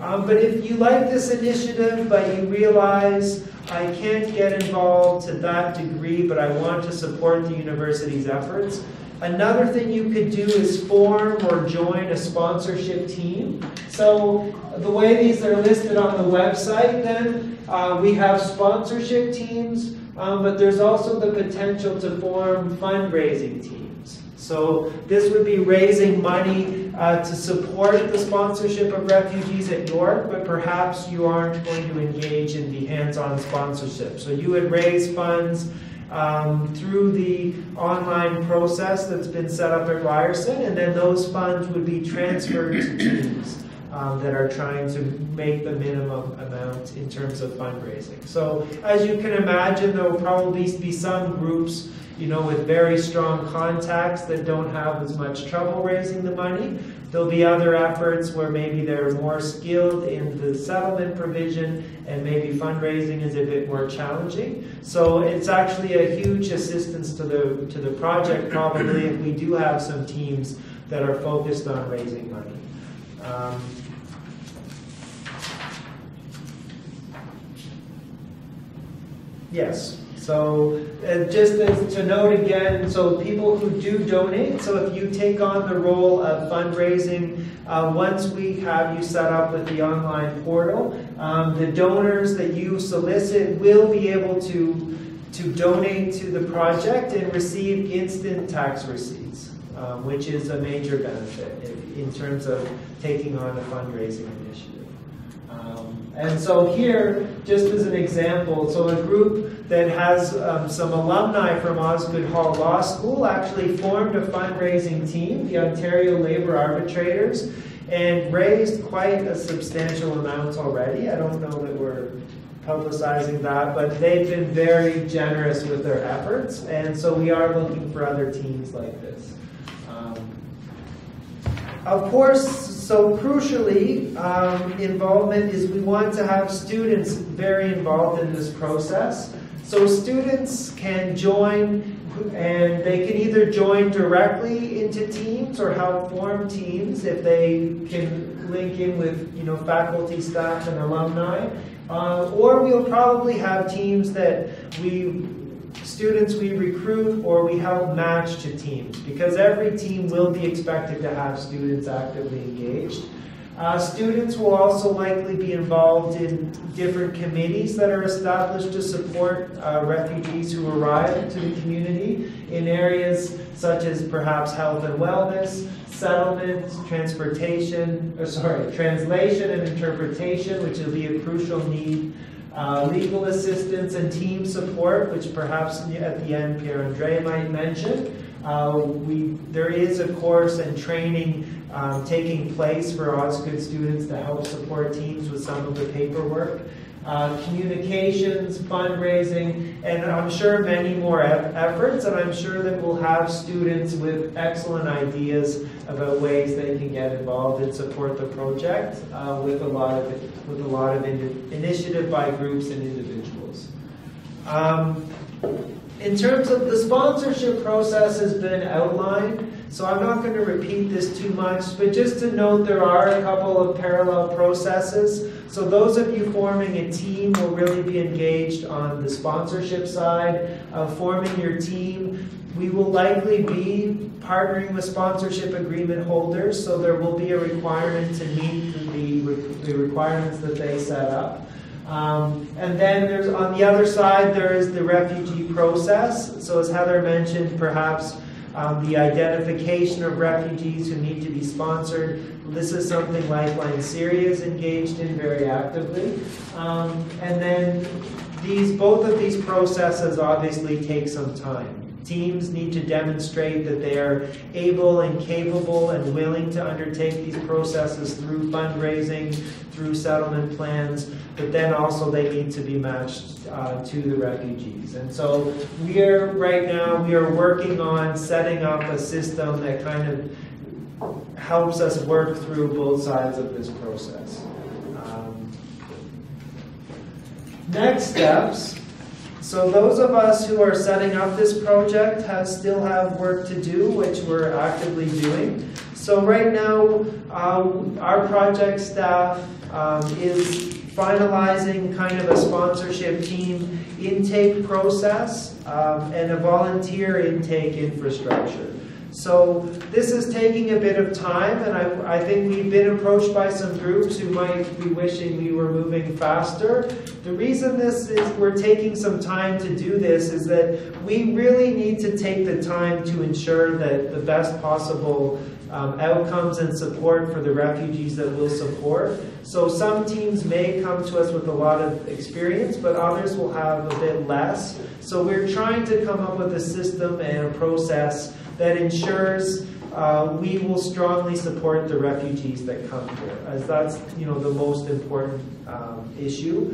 But if you like this initiative, but you realize I can't get involved to that degree, but I want to support the university's efforts, another thing you could do is form or join a sponsorship team. So the way these are listed on the website then, we have sponsorship teams, but there's also the potential to form fundraising teams. So this would be raising money to support the sponsorship of refugees at York, but perhaps you aren't going to engage in the hands-on sponsorship. So you would raise funds through the online process that's been set up at Ryerson, and then those funds would be transferred to teams that are trying to make the minimum amount in terms of fundraising. So as you can imagine, there will probably be some groups, you know, with very strong contacts that don't have as much trouble raising the money. There'll be other efforts where maybe they're more skilled in the settlement provision and maybe fundraising is a bit more challenging. So it's actually a huge assistance to the project probably if we do have some teams that are focused on raising money. Yes. So just to note again, so people who do donate, so if you take on the role of fundraising, once we have you set up with the online portal, the donors that you solicit will be able to donate to the project and receive instant tax receipts, which is a major benefit in terms of taking on a fundraising initiative. And so here, just as an example, so a group that has some alumni from Osgoode Hall Law School actually formed a fundraising team, the Ontario Labour Arbitrators, and raised quite a substantial amount already. I don't know that we're publicizing that, but they've been very generous with their efforts, and so we are looking for other teams like this. Of course, so crucially, involvement is we want to have students very involved in this process. So students can join, and they can either join directly into teams or help form teams if they can link in with, you know, faculty, staff, and alumni. Or we'll probably have teams that students we recruit or we help match to teams, because every team will be expected to have students actively engaged. Students will also likely be involved in different committees that are established to support refugees who arrive into the community in areas such as perhaps health and wellness, settlement, translation and interpretation, which will be a crucial need, legal assistance and team support, which perhaps at the end Pierre-Andre might mention. There is a course and training taking place for Osgoode students to help support teams with some of the paperwork. Communications, fundraising, and I'm sure many more efforts, and I'm sure that we'll have students with excellent ideas about ways they can get involved and support the project with a lot of initiative by groups and individuals. In terms of the sponsorship process has been outlined, so I'm not going to repeat this too much, but just to note there are a couple of parallel processes. So those of you forming a team will really be engaged on the sponsorship side of forming your team. We will likely be partnering with sponsorship agreement holders, so there will be a requirement to meet the requirements that they set up. And then there's, on the other side, there is the refugee process. So as Heather mentioned, perhaps the identification of refugees who need to be sponsored. This is something Lifeline Syria is engaged in very actively. And then both of these processes obviously take some time. Teams need to demonstrate that they are able and capable and willing to undertake these processes through fundraising, through settlement plans, but then also they need to be matched to the refugees. And so right now we are working on setting up a system that kind of helps us work through both sides of this process. Next steps. So those of us who are setting up this project still have work to do, which we're actively doing. So right now, our project staff is finalizing kind of a sponsorship team intake process and a volunteer intake infrastructure. So this is taking a bit of time, and I think we've been approached by some groups who might be wishing we were moving faster. The reason we're taking some time to do this is that we really need to take the time to ensure that the best possible outcomes and support for the refugees that we'll support. So some teams may come to us with a lot of experience, but others will have a bit less. So we're trying to come up with a system and a process that ensures we will strongly support the refugees that come here, as that's the most important issue.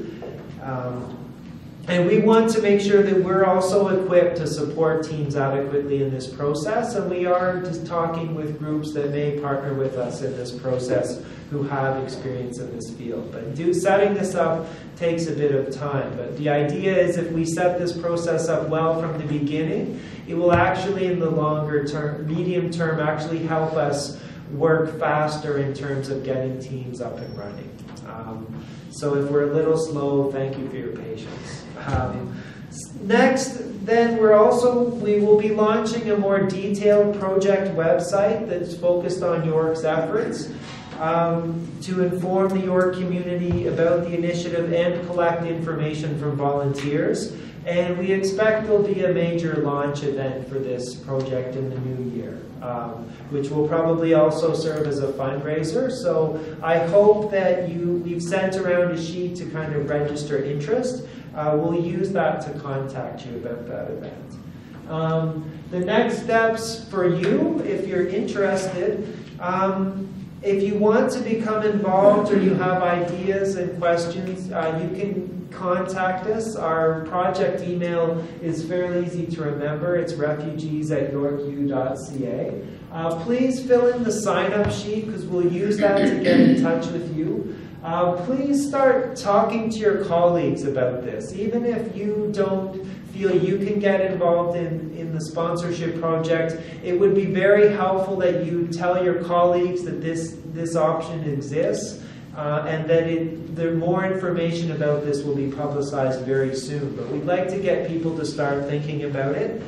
And we want to make sure that we're also equipped to support teams adequately in this process, and we are just talking with groups that may partner with us in this process who have experience in this field. But setting this up takes a bit of time. But the idea is if we set this process up well from the beginning, it will actually in the longer term, medium term, actually help us work faster in terms of getting teams up and running. So if we're a little slow, thank you for your patience. Next, then we will be launching a more detailed project website that's focused on York's efforts to inform the York community about the initiative and collect information from volunteers. And we expect there'll be a major launch event for this project in the new year, which will probably also serve as a fundraiser. So I hope that we've sent around a sheet to kind of register interest. We'll use that to contact you about that event. The next steps for you, if you're interested, if you want to become involved or you have ideas and questions, you can contact us. Our project email is fairly easy to remember. It's refugees@yorku.ca. Please fill in the sign-up sheet because we'll use that to get in touch with you. Please start talking to your colleagues about this. Even if you don't feel you can get involved in the sponsorship project, it would be very helpful that you tell your colleagues that this option exists and that more information about this will be publicized very soon. But we'd like to get people to start thinking about it.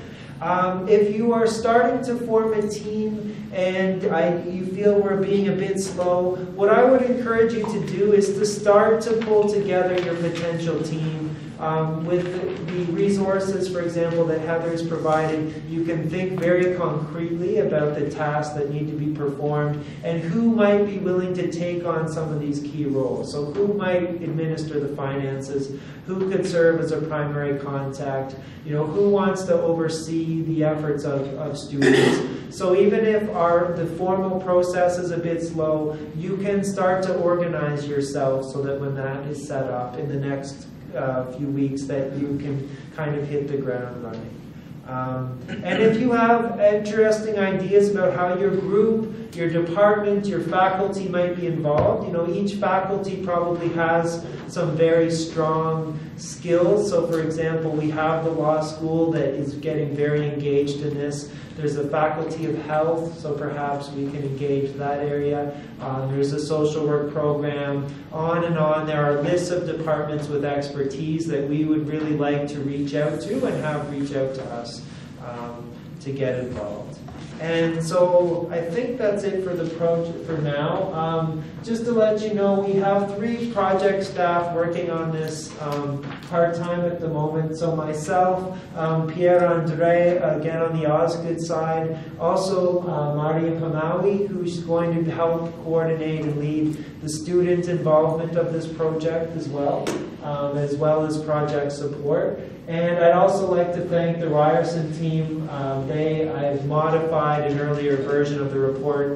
If you are starting to form a team and you feel we're being a bit slow, what I would encourage you to do is to start to pull together your potential team. With the resources, for example, that Heather's provided, you can think very concretely about the tasks that need to be performed and who might be willing to take on some of these key roles. So who might administer the finances, who could serve as a primary contact, who wants to oversee the efforts of students. So even if the formal process is a bit slow, you can start to organize yourself so that when that is set up in the next few weeks that you can kind of hit the ground running. And if you have interesting ideas about how your group, your department, your faculty might be involved, each faculty probably has some very strong skills. So for example, we have the law school that is getting very engaged in this. There's a faculty of health, so perhaps we can engage that area. There's a social work program, on and on. There are lists of departments with expertise that we would really like to reach out to and have reach out to us to get involved. And so I think that's it for the project for now. Just to let you know, we have 3 project staff working on this part-time at the moment. So myself, Pierre-Andre, again on the Osgood side. Also Maria Pamawi, who's going to help coordinate and lead the student involvement of this project as well as project support. And I'd also like to thank the Ryerson team. I've modified an earlier version of the report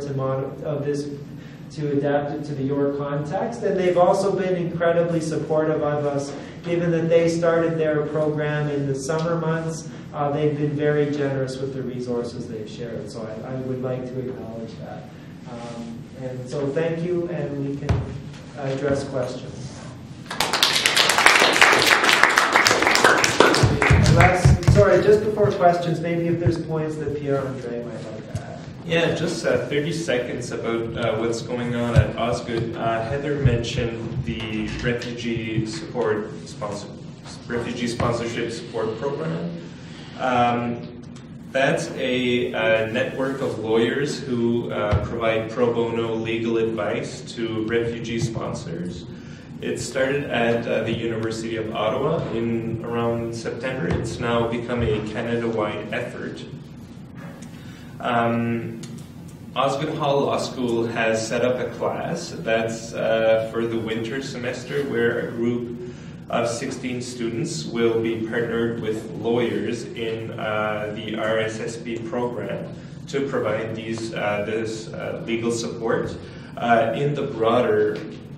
to adapt it to the York context. And they've also been incredibly supportive of us, given that they started their program in the summer months. They've been very generous with the resources they've shared. So I would like to acknowledge that. And so thank you, and we can address questions. Sorry, just before questions, maybe if there's points that Pierre-Andre might like to add. Yeah, just 30 seconds about what's going on at Osgood. Heather mentioned the refugee sponsorship support program. That's a network of lawyers who provide pro bono legal advice to refugee sponsors. It started at the University of Ottawa in around September. It's now become a Canada-wide effort. Osgood Hall Law School has set up a class that's for the winter semester where a group of 16 students will be partnered with lawyers in the RSSP program to provide this legal support in the broader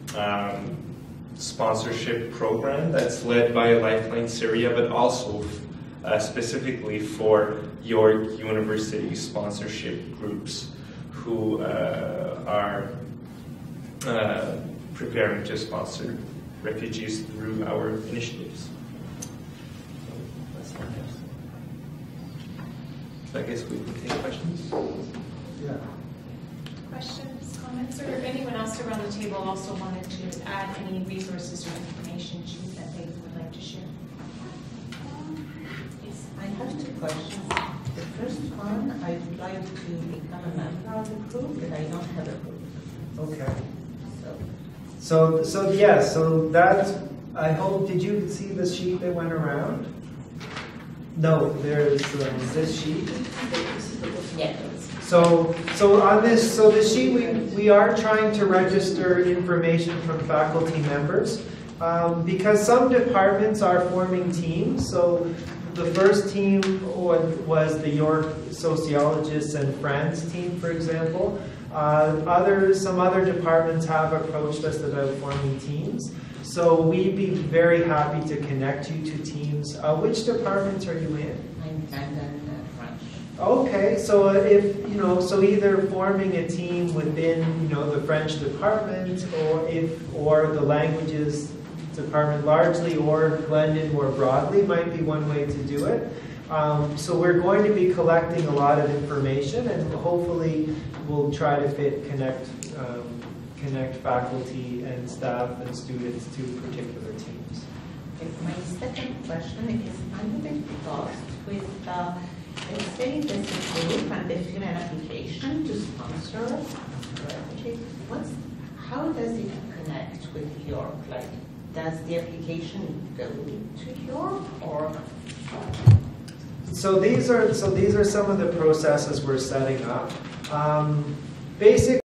sponsorship program that's led by Lifeline Syria, but also specifically for York University sponsorship groups who are preparing to sponsor refugees through our initiatives. So I guess we can take questions. Yeah. Questions, comments, or anyone else around the table also wanted to add any resources or information that they would like to share? Yes. I have two questions. The first one, I'd like to become a member of the group, but I don't have a group. Okay. So So that, I hope, did you see the sheet that went around? No, there's this sheet. yeah. So on this sheet, we are trying to register information from faculty members because some departments are forming teams. So the first team was the York Sociologists and Friends team, for example. Some other departments have approached us about forming teams. So we'd be very happy to connect you to teams. Which departments are you in? I'm French. Okay, so so either forming a team within, the French department, or the languages department largely, or blended more broadly might be one way to do it. So we're going to be collecting a lot of information, and hopefully we'll try to connect faculty and staff and students to particular teams. My second question is, I'm a bit lost with, let's say there's a group and they fill an application to sponsor refugees. How does it connect with York? Like, does the application go to York or? So these are some of the processes we're setting up. Basically,